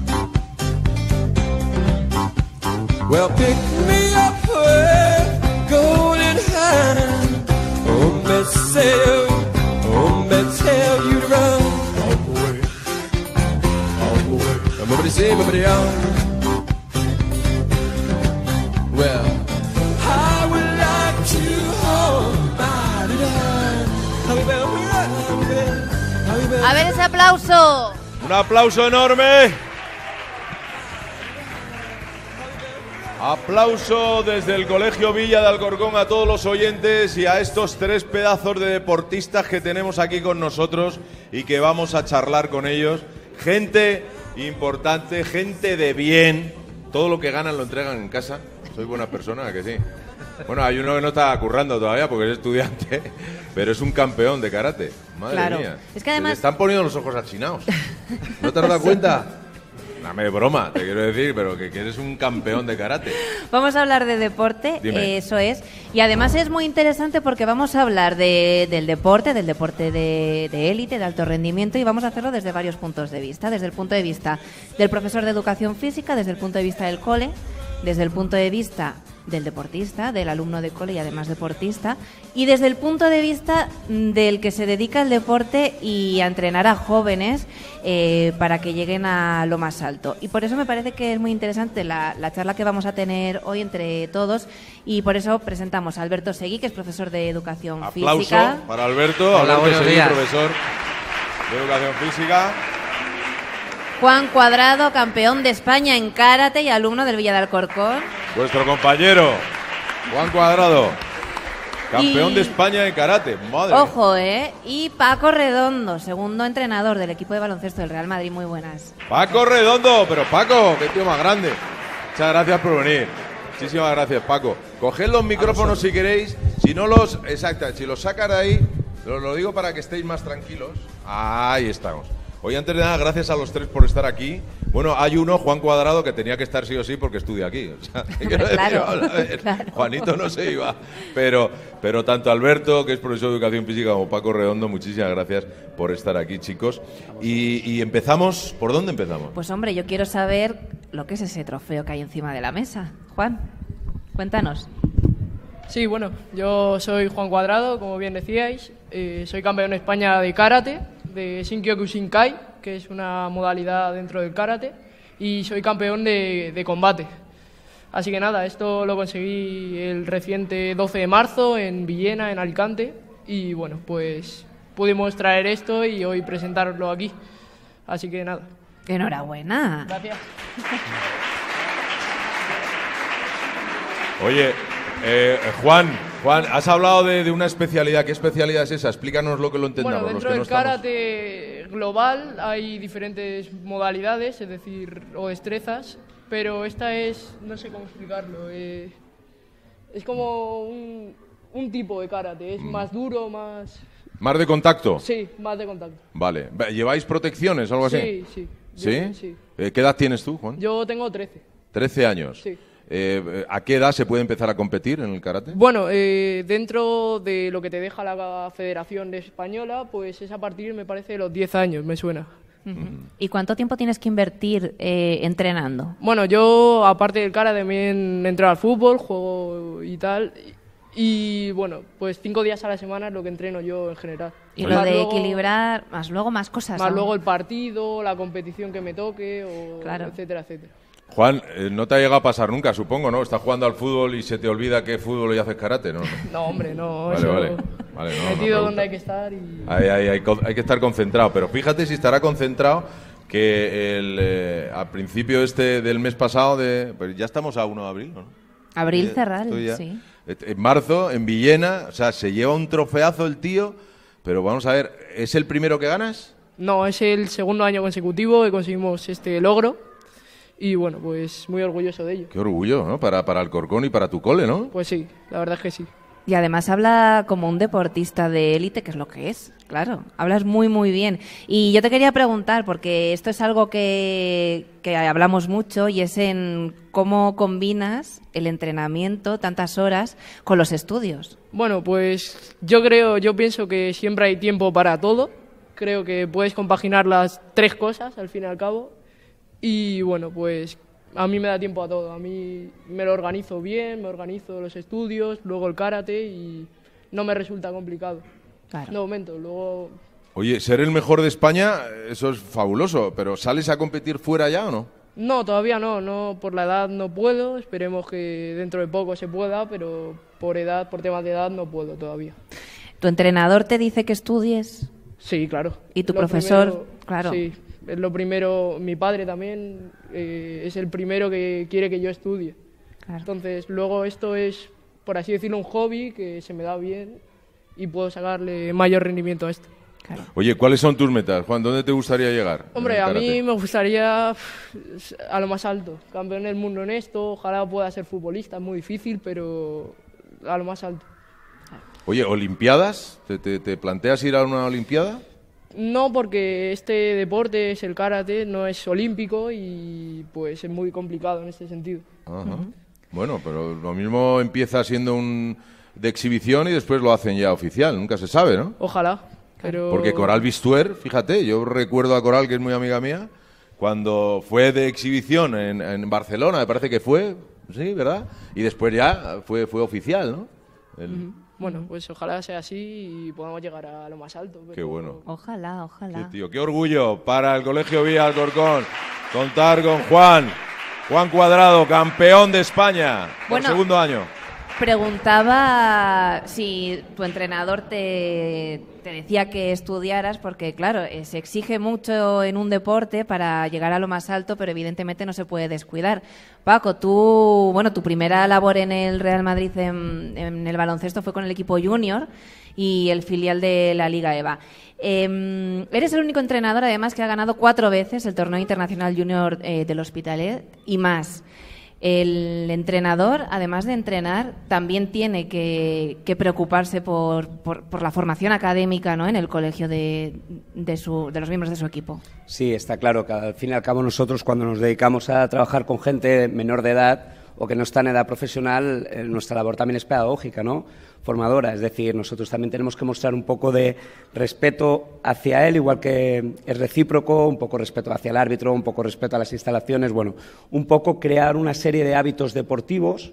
Well, pick me up with golden hand, oh, me say, oh, me tell you to run all the way, all the way. The moment to see, moment to young. Well, I would like to hold my hand. A ver ese aplauso. Un aplauso enorme. Aplauso desde el Colegio Villa de Alcorcón a todos los oyentes y a estos tres pedazos de deportistas que tenemos aquí con nosotros y que vamos a charlar con ellos. Gente importante, gente de bien. Todo lo que ganan lo entregan en casa. Soy buena persona, que sí. Bueno, hay uno que no está currando todavía porque es estudiante, pero es un campeón de karate. Madre claro. mía. Es que además... Se están poniendo los ojos achinados. ¿No te has dado cuenta? Dame de broma, te quiero decir, pero que, que eres un campeón de karate. Vamos a hablar de deporte, eh, eso es. Y además es muy interesante porque vamos a hablar de, del deporte, del deporte de, de élite, de alto rendimiento, y vamos a hacerlo desde varios puntos de vista. Desde el punto de vista del profesor de educación física, desde el punto de vista del cole, desde el punto de vista del deportista, del alumno de cole y además deportista, y desde el punto de vista del que se dedica al deporte y a entrenar a jóvenes eh, para que lleguen a lo más alto. Y por eso me parece que es muy interesante la, la charla que vamos a tener hoy entre todos, y por eso presentamos a Alberto Seguí, que es profesor de educación Aplauso física. Aplauso para Alberto. Hola, Alberto Seguí, días. profesor de educación física. Juan Cuadrado, campeón de España en karate y alumno del Villa de Alcorcón. Vuestro compañero, Juan Cuadrado, campeón Y- de España en karate. Madre mía. Ojo, ¿eh? Y Paco Redondo, segundo entrenador del equipo de baloncesto del Real Madrid. Muy buenas. Paco Redondo, pero Paco, qué tío más grande. Muchas gracias por venir. Muchísimas gracias, Paco. Coged los micrófonos si queréis. Si no los... Exacto, si los sacas de ahí, lo, lo digo para que estéis más tranquilos. Ahí estamos. Hoy, antes de nada, gracias a los tres por estar aquí. Bueno, hay uno, Juan Cuadrado, que tenía que estar sí o sí porque estudia aquí. O sea, quiero decir, Claro, a ver, claro. Juanito no se iba. Pero, pero tanto Alberto, que es profesor de Educación Física, como Paco Redondo, muchísimas gracias por estar aquí, chicos. Y, y empezamos... ¿Por dónde empezamos? Pues hombre, yo quiero saber lo que es ese trofeo que hay encima de la mesa. Juan, cuéntanos. Sí, bueno, yo soy Juan Cuadrado, como bien decíais. Eh, soy campeón de España de karate, de Shinkyoku Shinkai, que es una modalidad dentro del karate, y soy campeón de, de combate. Así que nada, esto lo conseguí el reciente doce de marzo en Villena, en Alicante, y bueno, pues pudimos traer esto y hoy presentarlo aquí. Así que nada. Enhorabuena. Gracias. Oye, eh, Juan, Juan, has hablado de, de una especialidad. ¿Qué especialidad es esa? Explícanos lo que lo entendamos. Bueno, dentro los que del no estamos... karate global hay diferentes modalidades, es decir, o destrezas, pero esta es, no sé cómo explicarlo, eh, es como un, un tipo de karate, es Mm. más duro, más... ¿Más de contacto? Sí, más de contacto. Vale. ¿Lleváis protecciones o algo así? Sí, sí. ¿Sí? Yo- sí. Eh, ¿Qué edad tienes tú, Juan? Yo tengo trece. Trece años. Sí. Eh, ¿A qué edad se puede empezar a competir en el karate? Bueno, eh, dentro de lo que te deja la Federación Española, pues es a partir, me parece, de los diez años, me suena. ¿Y cuánto tiempo tienes que invertir eh, entrenando? Bueno, yo, aparte del karate, también entro al fútbol, juego y tal. Y, bueno, pues cinco días a la semana es lo que entreno yo en general. Y Más lo de luego- equilibrar, más luego más cosas. Más ¿no? luego el partido, la competición que me toque, o Claro. etcétera, etcétera. Juan, eh, no te ha llegado a pasar nunca, supongo, ¿no? Estás jugando al fútbol y se te olvida que es fútbol y haces karate, ¿no? No, hombre, no. Vale, eso- vale. Vale, no, no metido pregunta. donde hay que estar y... Ahí, ahí, hay, co- hay que estar concentrado, pero fíjate si estará concentrado que el, eh, al principio este del mes pasado, de, pues ya estamos a uno de abril, ¿no? Abril Sí, cerral, estoy ya. sí. En marzo, en Villena, o sea, se lleva un trofeazo el tío, pero vamos a ver, ¿es el primero que ganas? No, es el segundo año consecutivo que conseguimos este logro y bueno, pues muy orgulloso de ello. Qué orgullo, ¿no? Para, para Alcorcón y para tu cole, ¿no? Pues sí, la verdad es que sí. Y además habla como un deportista de élite, que es lo que es, claro. Hablas muy, muy bien. Y yo te quería preguntar, porque esto es algo que, que hablamos mucho, y es en cómo combinas el entrenamiento, tantas horas, con los estudios. Bueno, pues yo creo, yo pienso que siempre hay tiempo para todo. Creo que puedes compaginar las tres cosas al fin y al cabo. Y bueno, pues a mí me da tiempo a todo. A mí me lo organizo bien, me organizo los estudios, luego el karate y no me resulta complicado. Claro. De momento, luego... Oye, ser el mejor de España, eso es fabuloso, pero ¿sales a competir fuera ya o no? No, todavía no, no, por la edad no puedo. Esperemos que dentro de poco se pueda, pero por edad, por temas de edad no puedo todavía. ¿Tu entrenador te dice que estudies? Sí, claro. ¿Y tu Lo profesor? primero- Claro. Sí, es lo primero. Mi padre también eh, es el primero que quiere que yo estudie. Claro. Entonces, luego esto es, por así decirlo, un hobby que se me da bien y puedo sacarle mayor rendimiento a esto. Oye, ¿cuáles son tus metas, Juan? ¿Dónde te gustaría llegar? en Hombre, el a karate? mí me gustaría pff, a lo más alto, campeón del mundo en esto. Ojalá pueda ser futbolista, es muy difícil, pero a lo más alto. Oye, ¿Olimpiadas? ¿Te, te, te planteas ir a una Olimpiada? No, porque este deporte es el karate, no es olímpico y pues es muy complicado en este sentido. Ajá. Bueno, pero lo mismo empieza siendo un de exhibición y después lo hacen ya oficial, nunca se sabe, ¿no? Ojalá, pero... Porque Coral Bistuer, fíjate, yo recuerdo a Coral, que es muy amiga mía, cuando fue de exhibición en, en Barcelona, me parece que fue, sí, ¿verdad? Y después ya fue, fue oficial, ¿no? El- Ujú. Bueno, pues ojalá sea así y podamos llegar a lo más alto. Qué bueno. Ojalá, ojalá. Qué tío, qué orgullo para el Colegio Vía Alcorcón contar con Juan, Juan Cuadrado, campeón de España por Bueno. segundo año. Preguntaba si tu entrenador te, te decía que estudiaras, porque claro, eh, se exige mucho en un deporte para llegar a lo más alto, pero evidentemente no se puede descuidar. Paco, tú, bueno, tu primera labor en el Real Madrid en, en el baloncesto fue con el equipo junior y el filial de la Liga EVA. Eh, eres el único entrenador, además, que ha ganado cuatro veces el torneo internacional junior eh, del Hospitalet y más. El entrenador, además de entrenar, también tiene que, que preocuparse por, por, por la formación académica, ¿no?, en el colegio de, de, su, de los miembros de su equipo. Sí, está claro que al fin y al cabo nosotros, cuando nos dedicamos a trabajar con gente menor de edad o que no está en edad profesional, eh, nuestra labor también es pedagógica, ¿no?, formadora. Es decir, nosotros también tenemos que mostrar un poco de respeto hacia él, igual que es recíproco, un poco respeto hacia el árbitro, un poco respeto a las instalaciones, bueno, un poco crear una serie de hábitos deportivos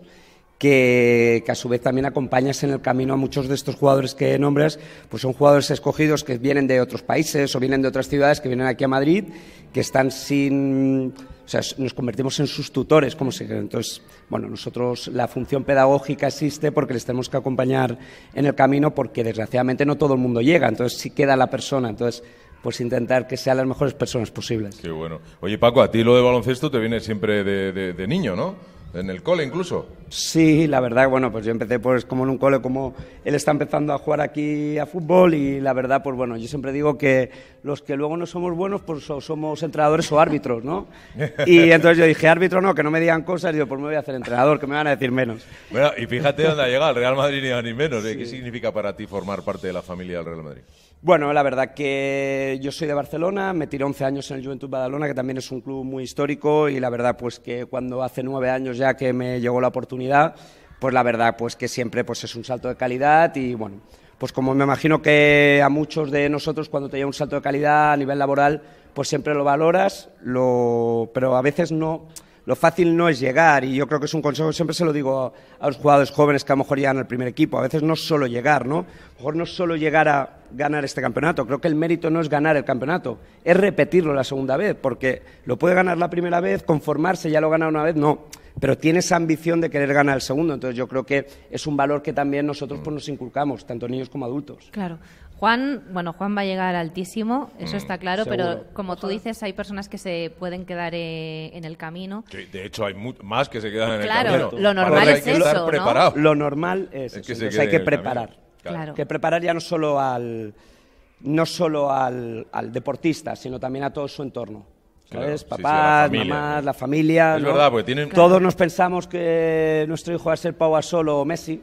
que, que a su vez también acompañas en el camino a muchos de estos jugadores que nombras, pues son jugadores escogidos que vienen de otros países o vienen de otras ciudades, que vienen aquí a Madrid, que están sin... O sea, nos convertimos en sus tutores, como se... Entonces, bueno, nosotros la función pedagógica existe porque les tenemos que acompañar en el camino, porque desgraciadamente no todo el mundo llega, entonces sí queda la persona, entonces pues intentar que sean las mejores personas posibles. Qué bueno. Oye, Paco, a ti lo de baloncesto te viene siempre de, de, de niño, ¿no? ¿En el cole incluso? Sí, la verdad, bueno, pues yo empecé pues como en un cole, como él está empezando a jugar aquí a fútbol, y la verdad, pues bueno, yo siempre digo que los que luego no somos buenos, pues o somos entrenadores o árbitros, ¿no? Y entonces yo dije, árbitro no, que no me digan cosas, y digo, pues me voy a hacer entrenador, que me van a decir menos. Bueno, y fíjate dónde ha llegado el Real Madrid, ni más ni menos, ¿eh? ¿Qué significa para ti formar parte de la familia del Real Madrid? Bueno, la verdad que yo soy de Barcelona, me tiré once años en el Joventut Badalona, que también es un club muy histórico, y la verdad pues que cuando hace nueve años ya que me llegó la oportunidad, pues la verdad pues que siempre pues es un salto de calidad, y bueno, pues como me imagino que a muchos de nosotros cuando te llega un salto de calidad a nivel laboral, pues siempre lo valoras, lo... pero a veces no... Lo fácil no es llegar, y yo creo que es un consejo, siempre se lo digo a, a los jugadores jóvenes que a lo mejor llegan al primer equipo, a veces no es solo llegar, ¿no? A lo mejor no es solo llegar a ganar este campeonato, creo que el mérito no es ganar el campeonato, es repetirlo la segunda vez, porque lo puede ganar la primera vez, conformarse, ya lo gana una vez, no, pero tiene esa ambición de querer ganar el segundo, entonces yo creo que es un valor que también nosotros pues nos inculcamos, tanto niños como adultos. Claro. Juan, bueno, Juan va a llegar altísimo, eso está claro, seguro. pero como tú dices, hay personas que se pueden quedar eh, en el camino. Sí, de hecho, hay mu- más que se quedan en Claro, el camino. lo normal Hay es que estar eso, ¿no? preparado. Lo normal es, Es que eso, se entonces quede hay que en el preparar. camino. Claro. Que preparar ya no solo al no solo al, al deportista, sino también a todo su entorno. ¿Sabes? Claro, sí, Papás, sí, a la familia, mamás, ¿no? la familia. Es ¿no? verdad, porque tienen- Todos nos pensamos que nuestro hijo va a ser Pau Gasol o Messi,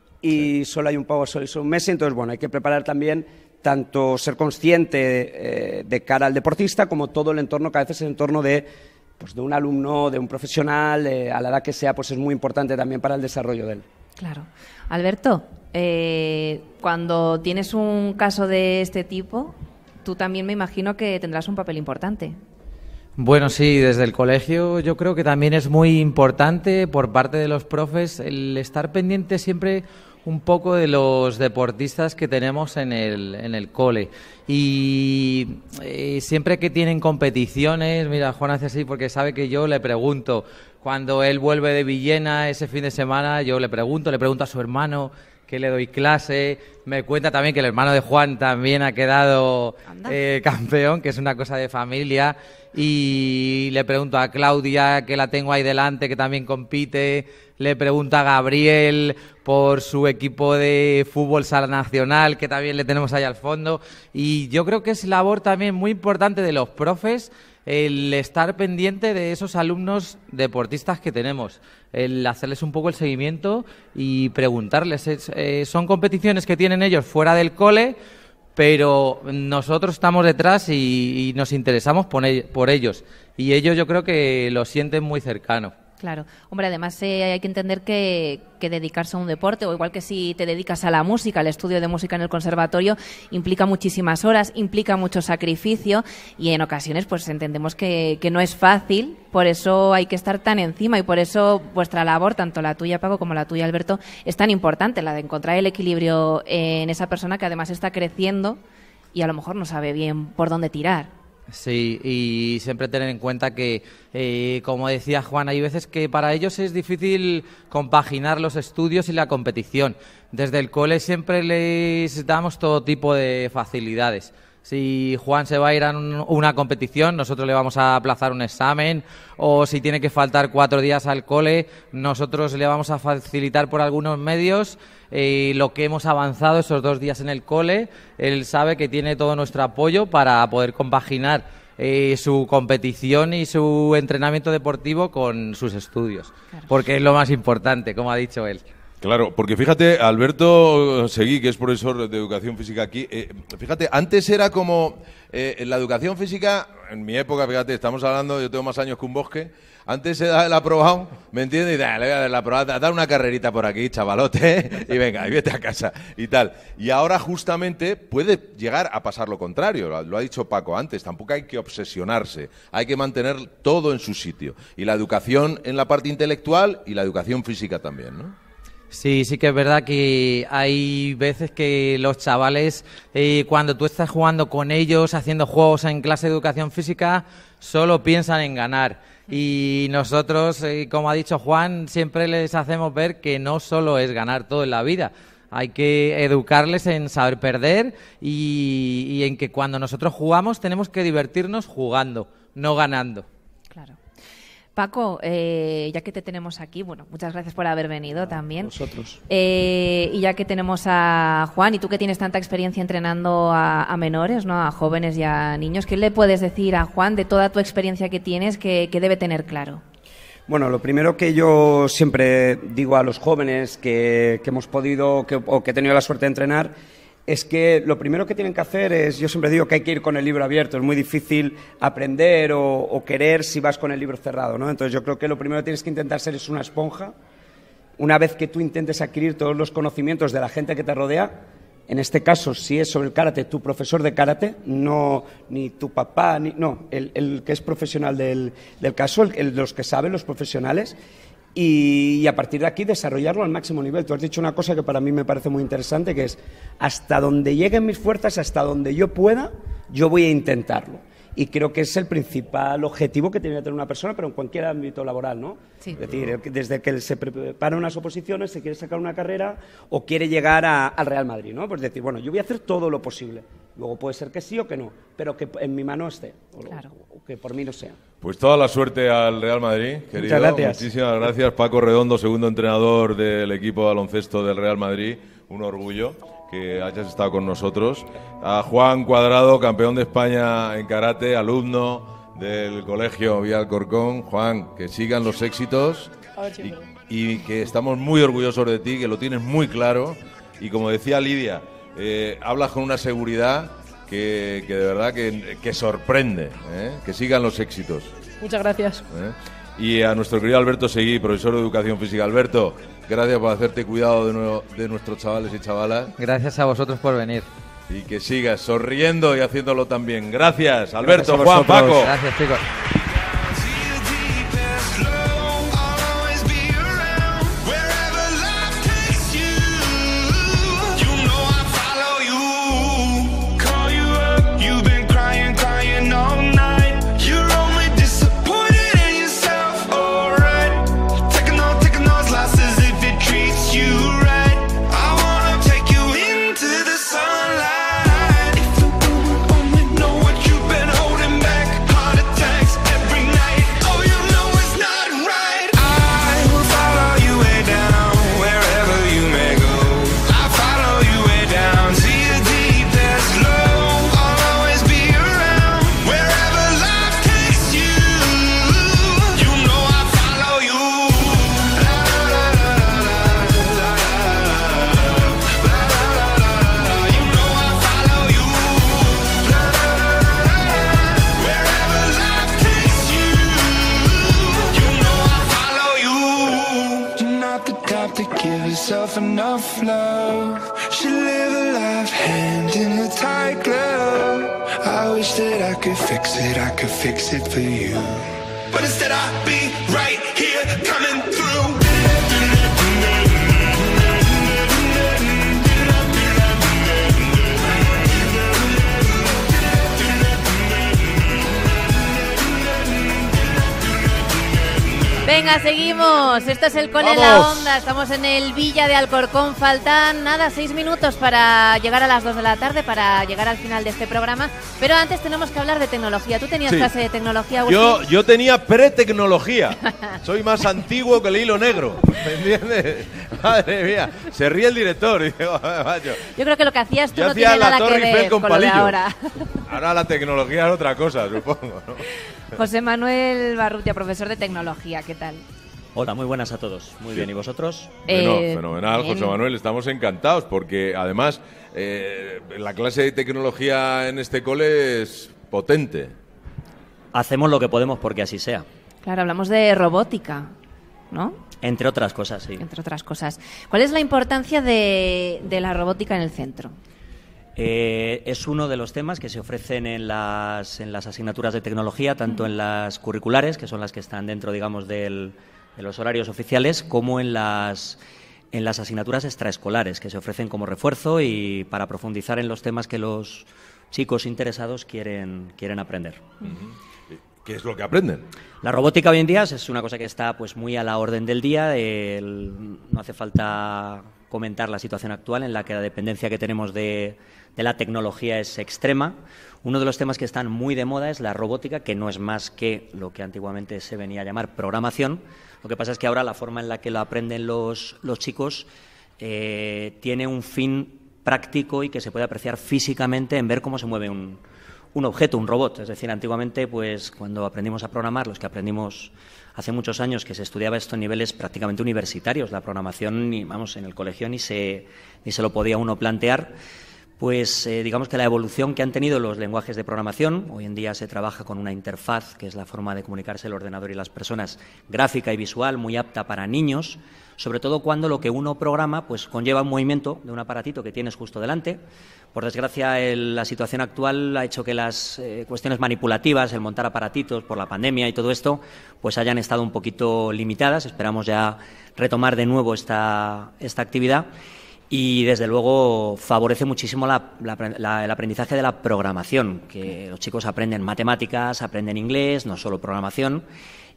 y sí. solo hay un Pau Gasol y solo un Messi, entonces bueno, hay que preparar también tanto ser consciente eh, de cara al deportista como todo el entorno, que a veces el entorno de, pues, de un alumno, de un profesional, eh, a la edad que sea, pues es muy importante también para el desarrollo de él. Claro. Alberto, eh, cuando tienes un caso de este tipo, tú también me imagino que tendrás un papel importante. Bueno, sí, desde el colegio yo creo que también es muy importante por parte de los profes el estar pendiente siempre un poco de los deportistas que tenemos en el, en el cole. Y eh, siempre que tienen competiciones, mira, Juan hace así porque sabe que yo le pregunto, cuando él vuelve de Villena ese fin de semana, yo le pregunto, le pregunto a su hermano, que le doy clase, me cuenta también que el hermano de Juan también ha quedado eh, campeón, que es una cosa de familia, y le pregunto a Claudia, que la tengo ahí delante, que también compite, le pregunto a Gabriel por su equipo de fútbol sala nacional, que también le tenemos ahí al fondo, y yo creo que es labor también muy importante de los profes el estar pendiente de esos alumnos deportistas que tenemos, el hacerles un poco el seguimiento y preguntarles. Es, eh, son competiciones que tienen ellos fuera del cole, pero nosotros estamos detrás y, y nos interesamos por, el, por ellos, y ellos yo creo que lo sienten muy cercano. Claro. Hombre, además eh, hay que entender que, que dedicarse a un deporte, o igual que si te dedicas a la música, al estudio de música en el conservatorio, implica muchísimas horas, implica mucho sacrificio, y en ocasiones pues entendemos que, que no es fácil, por eso hay que estar tan encima, y por eso vuestra labor, tanto la tuya, Paco, como la tuya, Alberto, es tan importante, la de encontrar el equilibrio en esa persona que además está creciendo y a lo mejor no sabe bien por dónde tirar. Sí, y siempre tener en cuenta que, eh, como decía Juan, hay veces que para ellos es difícil compaginar los estudios y la competición. Desde el cole siempre les damos todo tipo de facilidades. Si Juan se va a ir a un, una competición, nosotros le vamos a aplazar un examen, o si tiene que faltar cuatro días al cole, nosotros le vamos a facilitar por algunos medios eh, lo que hemos avanzado esos dos días en el cole. Él sabe que tiene todo nuestro apoyo para poder compaginar eh, su competición y su entrenamiento deportivo con sus estudios, claro. Porque es lo más importante, como ha dicho él. Claro, porque fíjate, Alberto Seguí, que es profesor de Educación Física aquí, eh, fíjate, antes era como eh, la educación física, en mi época, fíjate, estamos hablando, yo tengo más años que un bosque, antes se da el aprobado, ¿me entiendes? Y da, le voy a dar el aprobado, dar una carrerita por aquí, chavalote, y venga, y vete a casa, y tal. Y ahora justamente puede llegar a pasar lo contrario, lo, lo ha dicho Paco antes, tampoco hay que obsesionarse, hay que mantener todo en su sitio. Y la educación en la parte intelectual y la educación física también, ¿no? Sí, sí que es verdad que hay veces que los chavales, eh, cuando tú estás jugando con ellos, haciendo juegos en clase de educación física, solo piensan en ganar. Y nosotros, eh, como ha dicho Juan, siempre les hacemos ver que no solo es ganar todo en la vida. Hay que educarles en saber perder y, y en que cuando nosotros jugamos tenemos que divertirnos jugando, no ganando. Claro. Paco, eh, ya que te tenemos aquí, bueno, muchas gracias por haber venido también. Vosotros. Eh, y ya que tenemos a Juan, y tú que tienes tanta experiencia entrenando a, a menores, ¿no? A jóvenes y a niños, ¿qué le puedes decir a Juan de toda tu experiencia que tienes que, que debe tener claro? Bueno, lo primero que yo siempre digo a los jóvenes que, que hemos podido que, o que he tenido la suerte de entrenar es que lo primero que tienen que hacer es, yo siempre digo que hay que ir con el libro abierto, es muy difícil aprender o, o querer si vas con el libro cerrado, ¿no? Entonces yo creo que lo primero que tienes que intentar ser es una esponja. Una vez que tú intentes adquirir todos los conocimientos de la gente que te rodea, en este caso, si es sobre el karate, tu profesor de karate, no ni tu papá, ni, no, el, el que es profesional del, del caso, el, el, los que saben, los profesionales, y, y a partir de aquí desarrollarlo al máximo nivel. Tú has dicho una cosa que para mí me parece muy interesante, que es hasta donde lleguen mis fuerzas, hasta donde yo pueda, yo voy a intentarlo. Y creo que es el principal objetivo que tiene que tener una persona, pero en cualquier ámbito laboral, ¿no? Sí. Es decir, desde que se prepara unas oposiciones, se quiere sacar una carrera o quiere llegar a, al Real Madrid, ¿no? Pues decir, bueno, yo voy a hacer todo lo posible. Luego puede ser que sí o que no, pero que en mi mano esté, o, claro. o que por mí no sea. Pues toda la suerte al Real Madrid, querido. Muchas gracias. Muchísimas gracias, Paco Redondo, segundo entrenador del equipo de baloncesto del Real Madrid. Un orgullo que hayas estado con nosotros. A Juan Cuadrado, campeón de España en karate, alumno del Colegio Vía Alcorcón. Juan, que sigan los éxitos y, y que estamos muy orgullosos de ti, que lo tienes muy claro. Y como decía Lidia, eh, hablas con una seguridad que, que de verdad que, que sorprende, ¿eh? Que sigan los éxitos. Muchas gracias. ¿Eh? Y a nuestro querido Alberto Seguí, profesor de Educación Física. Alberto, gracias por hacerte cuidado de, nuevo, de nuestros chavales y chavalas. Gracias a vosotros por venir. Y que sigas sonriendo y haciéndolo también. Gracias, Alberto, gracias Juan, Paco. Gracias, chicos. Enough love, should live a life hand in a tight glove. I wish that I could fix it, I could fix it for you. But instead I'll be right here coming through. Venga, seguimos. Esto es el Cole en la Onda. Estamos en el Villa de Alcorcón. Faltan, nada, seis minutos para llegar a las dos de la tarde, para llegar al final de este programa. Pero antes tenemos que hablar de tecnología. ¿Tú tenías sí. clase de tecnología, Agustín? Yo, yo tenía pre-tecnología. Soy más antiguo que el hilo negro. ¿Me entiendes? Madre mía. Se ríe el director. Yo creo que lo que hacías tú yo no tiene nada que ver con, con lo de ahora. Ahora la tecnología es otra cosa, supongo, ¿no? José Manuel Barrutia, profesor de tecnología, ¿qué tal? Hola, muy buenas a todos. Muy Sí. bien, ¿y vosotros? Bueno, Eh, fenomenal, bien. José Manuel, estamos encantados porque además eh, la clase de tecnología en este cole es potente. Hacemos lo que podemos porque así sea. Claro, hablamos de robótica, ¿no? Entre otras cosas, sí. Entre otras cosas. ¿Cuál es la importancia de, de la robótica en el centro? Eh, es uno de los temas que se ofrecen en las, en las asignaturas de tecnología, tanto en las curriculares, que son las que están dentro, digamos, del, de los horarios oficiales, como en las, en las asignaturas extraescolares, que se ofrecen como refuerzo y para profundizar en los temas que los chicos interesados quieren, quieren aprender. ¿Qué es lo que aprenden? La robótica hoy en día es una cosa que está pues muy a la orden del día. El, no hace falta comentar la situación actual en la que la dependencia que tenemos de, de la tecnología es extrema. Uno de los temas que están muy de moda es la robótica, que no es más que lo que antiguamente se venía a llamar programación. Lo que pasa es que ahora la forma en la que lo aprenden los, los chicos eh, tiene un fin práctico y que se puede apreciar físicamente en ver cómo se mueve un un objeto, un robot. Es decir, antiguamente, pues cuando aprendimos a programar, los que aprendimos hace muchos años que se estudiaba esto en niveles prácticamente universitarios, la programación, ni, vamos, en el colegio ni se, ni se lo podía uno plantear, pues eh, digamos que la evolución que han tenido los lenguajes de programación, hoy en día se trabaja con una interfaz, que es la forma de comunicarse el ordenador y las personas, gráfica y visual, muy apta para niños, sobre todo cuando lo que uno programa pues conlleva un movimiento de un aparatito que tienes justo delante. Por desgracia, el, la situación actual ha hecho que las eh, cuestiones manipulativas, el montar aparatitos por la pandemia y todo esto, pues hayan estado un poquito limitadas. Esperamos ya retomar de nuevo esta, esta actividad y, desde luego, favorece muchísimo la, la, la, el aprendizaje de la programación, que los chicos aprenden matemáticas, aprenden inglés, no solo programación,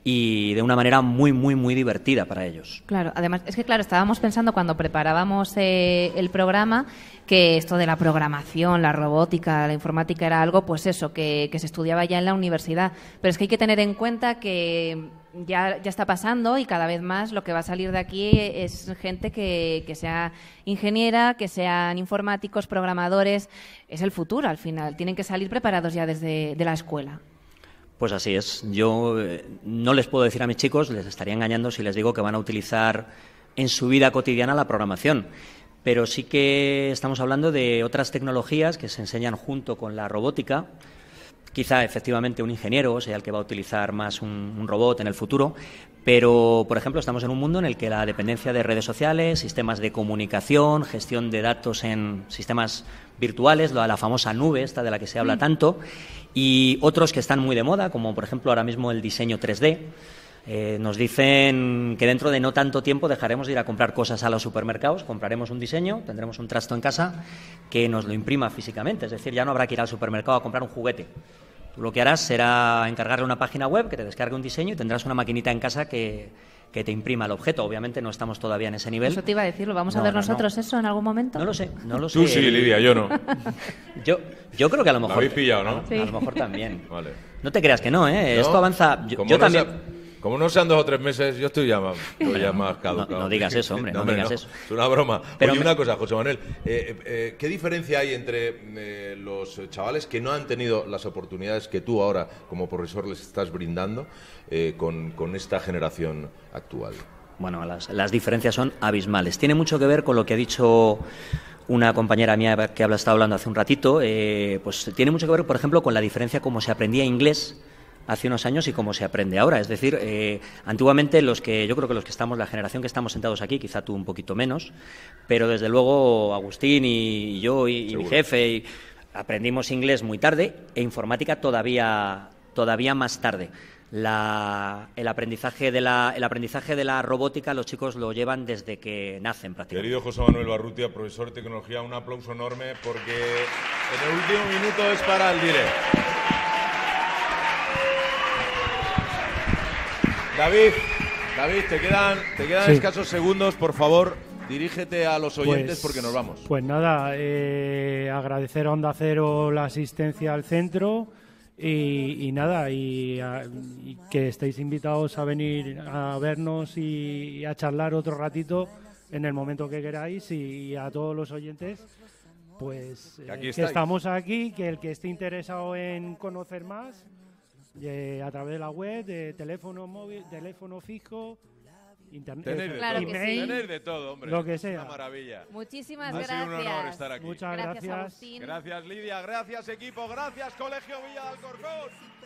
y de una manera muy, muy, muy divertida para ellos. Claro, además, es que claro, estábamos pensando cuando preparábamos eh, el programa que esto de la programación, la robótica, la informática era algo, pues eso, que, que se estudiaba ya en la universidad. Pero es que hay que tener en cuenta que ya, ya está pasando y cada vez más lo que va a salir de aquí es gente que, que sea ingeniera, que sean informáticos, programadores. Es el futuro al final. Tienen que salir preparados ya desde de la escuela. Pues así es. Yo eh, no les puedo decir a mis chicos, les estaría engañando si les digo que van a utilizar en su vida cotidiana la programación. Pero sí que estamos hablando de otras tecnologías que se enseñan junto con la robótica. Quizá efectivamente un ingeniero sea el que va a utilizar más un, un robot en el futuro, pero, por ejemplo, estamos en un mundo en el que la dependencia de redes sociales, sistemas de comunicación, gestión de datos en sistemas virtuales, la, la famosa nube esta de la que se habla tanto, y otros que están muy de moda, como por ejemplo ahora mismo el diseño tres D. Eh, nos dicen que dentro de no tanto tiempo dejaremos de ir a comprar cosas a los supermercados, compraremos un diseño, tendremos un trasto en casa que nos lo imprima físicamente, es decir, ya no habrá que ir al supermercado a comprar un juguete. Tú lo que harás será encargarle una página web que te descargue un diseño y tendrás una maquinita en casa que, que te imprima el objeto. Obviamente no estamos todavía en ese nivel. Eso te iba a decir, ¿lo vamos No, a ver no, nosotros no. eso en algún momento? No lo sé, no lo sé. Tú sí, Lidia, yo no. yo, yo creo que a lo Lo mejor... habéis pillado, ¿no? A, a lo mejor también. Vale. No te creas que no, ¿eh? ¿No? Esto avanza... Yo, Como yo no también... sea- como no sean dos o tres meses, yo estoy ya más, estoy ya más caducado. No- no digas eso, hombre, no digas eso. Es una broma. Pero Oye, me- una cosa, José Manuel, eh, eh, ¿qué diferencia hay entre eh, los chavales que no han tenido las oportunidades que tú ahora como profesor les estás brindando eh, con, con esta generación actual? Bueno, las, las diferencias son abismales. Tiene mucho que ver con lo que ha dicho una compañera mía que habla, estaba hablando hace un ratito. Eh, pues tiene mucho que ver, por ejemplo, con la diferencia cómo se aprendía inglés hace unos años y cómo se aprende ahora. Es decir, eh, antiguamente los que yo creo que los que estamos, la generación que estamos sentados aquí, quizá tú un poquito menos, pero desde luego Agustín y yo y, y mi jefe y aprendimos inglés muy tarde e informática todavía todavía más tarde. La, el aprendizaje de la el aprendizaje de la robótica los chicos lo llevan desde que nacen prácticamente. Querido José Manuel Barrutia, profesor de tecnología, un aplauso enorme porque en el último minuto es para el directo. David, David, te quedan, te quedan Sí. escasos segundos, por favor, dirígete a los oyentes Pues- porque nos vamos. Pues nada, eh, agradecer a Onda Cero la asistencia al centro y, y nada, y, a- y que estéis invitados a venir a vernos y, y a charlar otro ratito en el momento que queráis, y a todos los oyentes, pues Que aquí eh, que estáis. estamos aquí, que el que esté interesado en conocer más, eh, a través de la web, de teléfono móvil, teléfono fijo, internet, Tenéis de, Claro todo. que email, sí. Tenéis de todo, hombre. lo que Es sea. una maravilla. Muchísimas Ha gracias. sido un honor estar aquí. Muchas Gracias, gracias. Agustín. Gracias, Lidia. Gracias, equipo. Gracias, Colegio Villa de Alcorcón.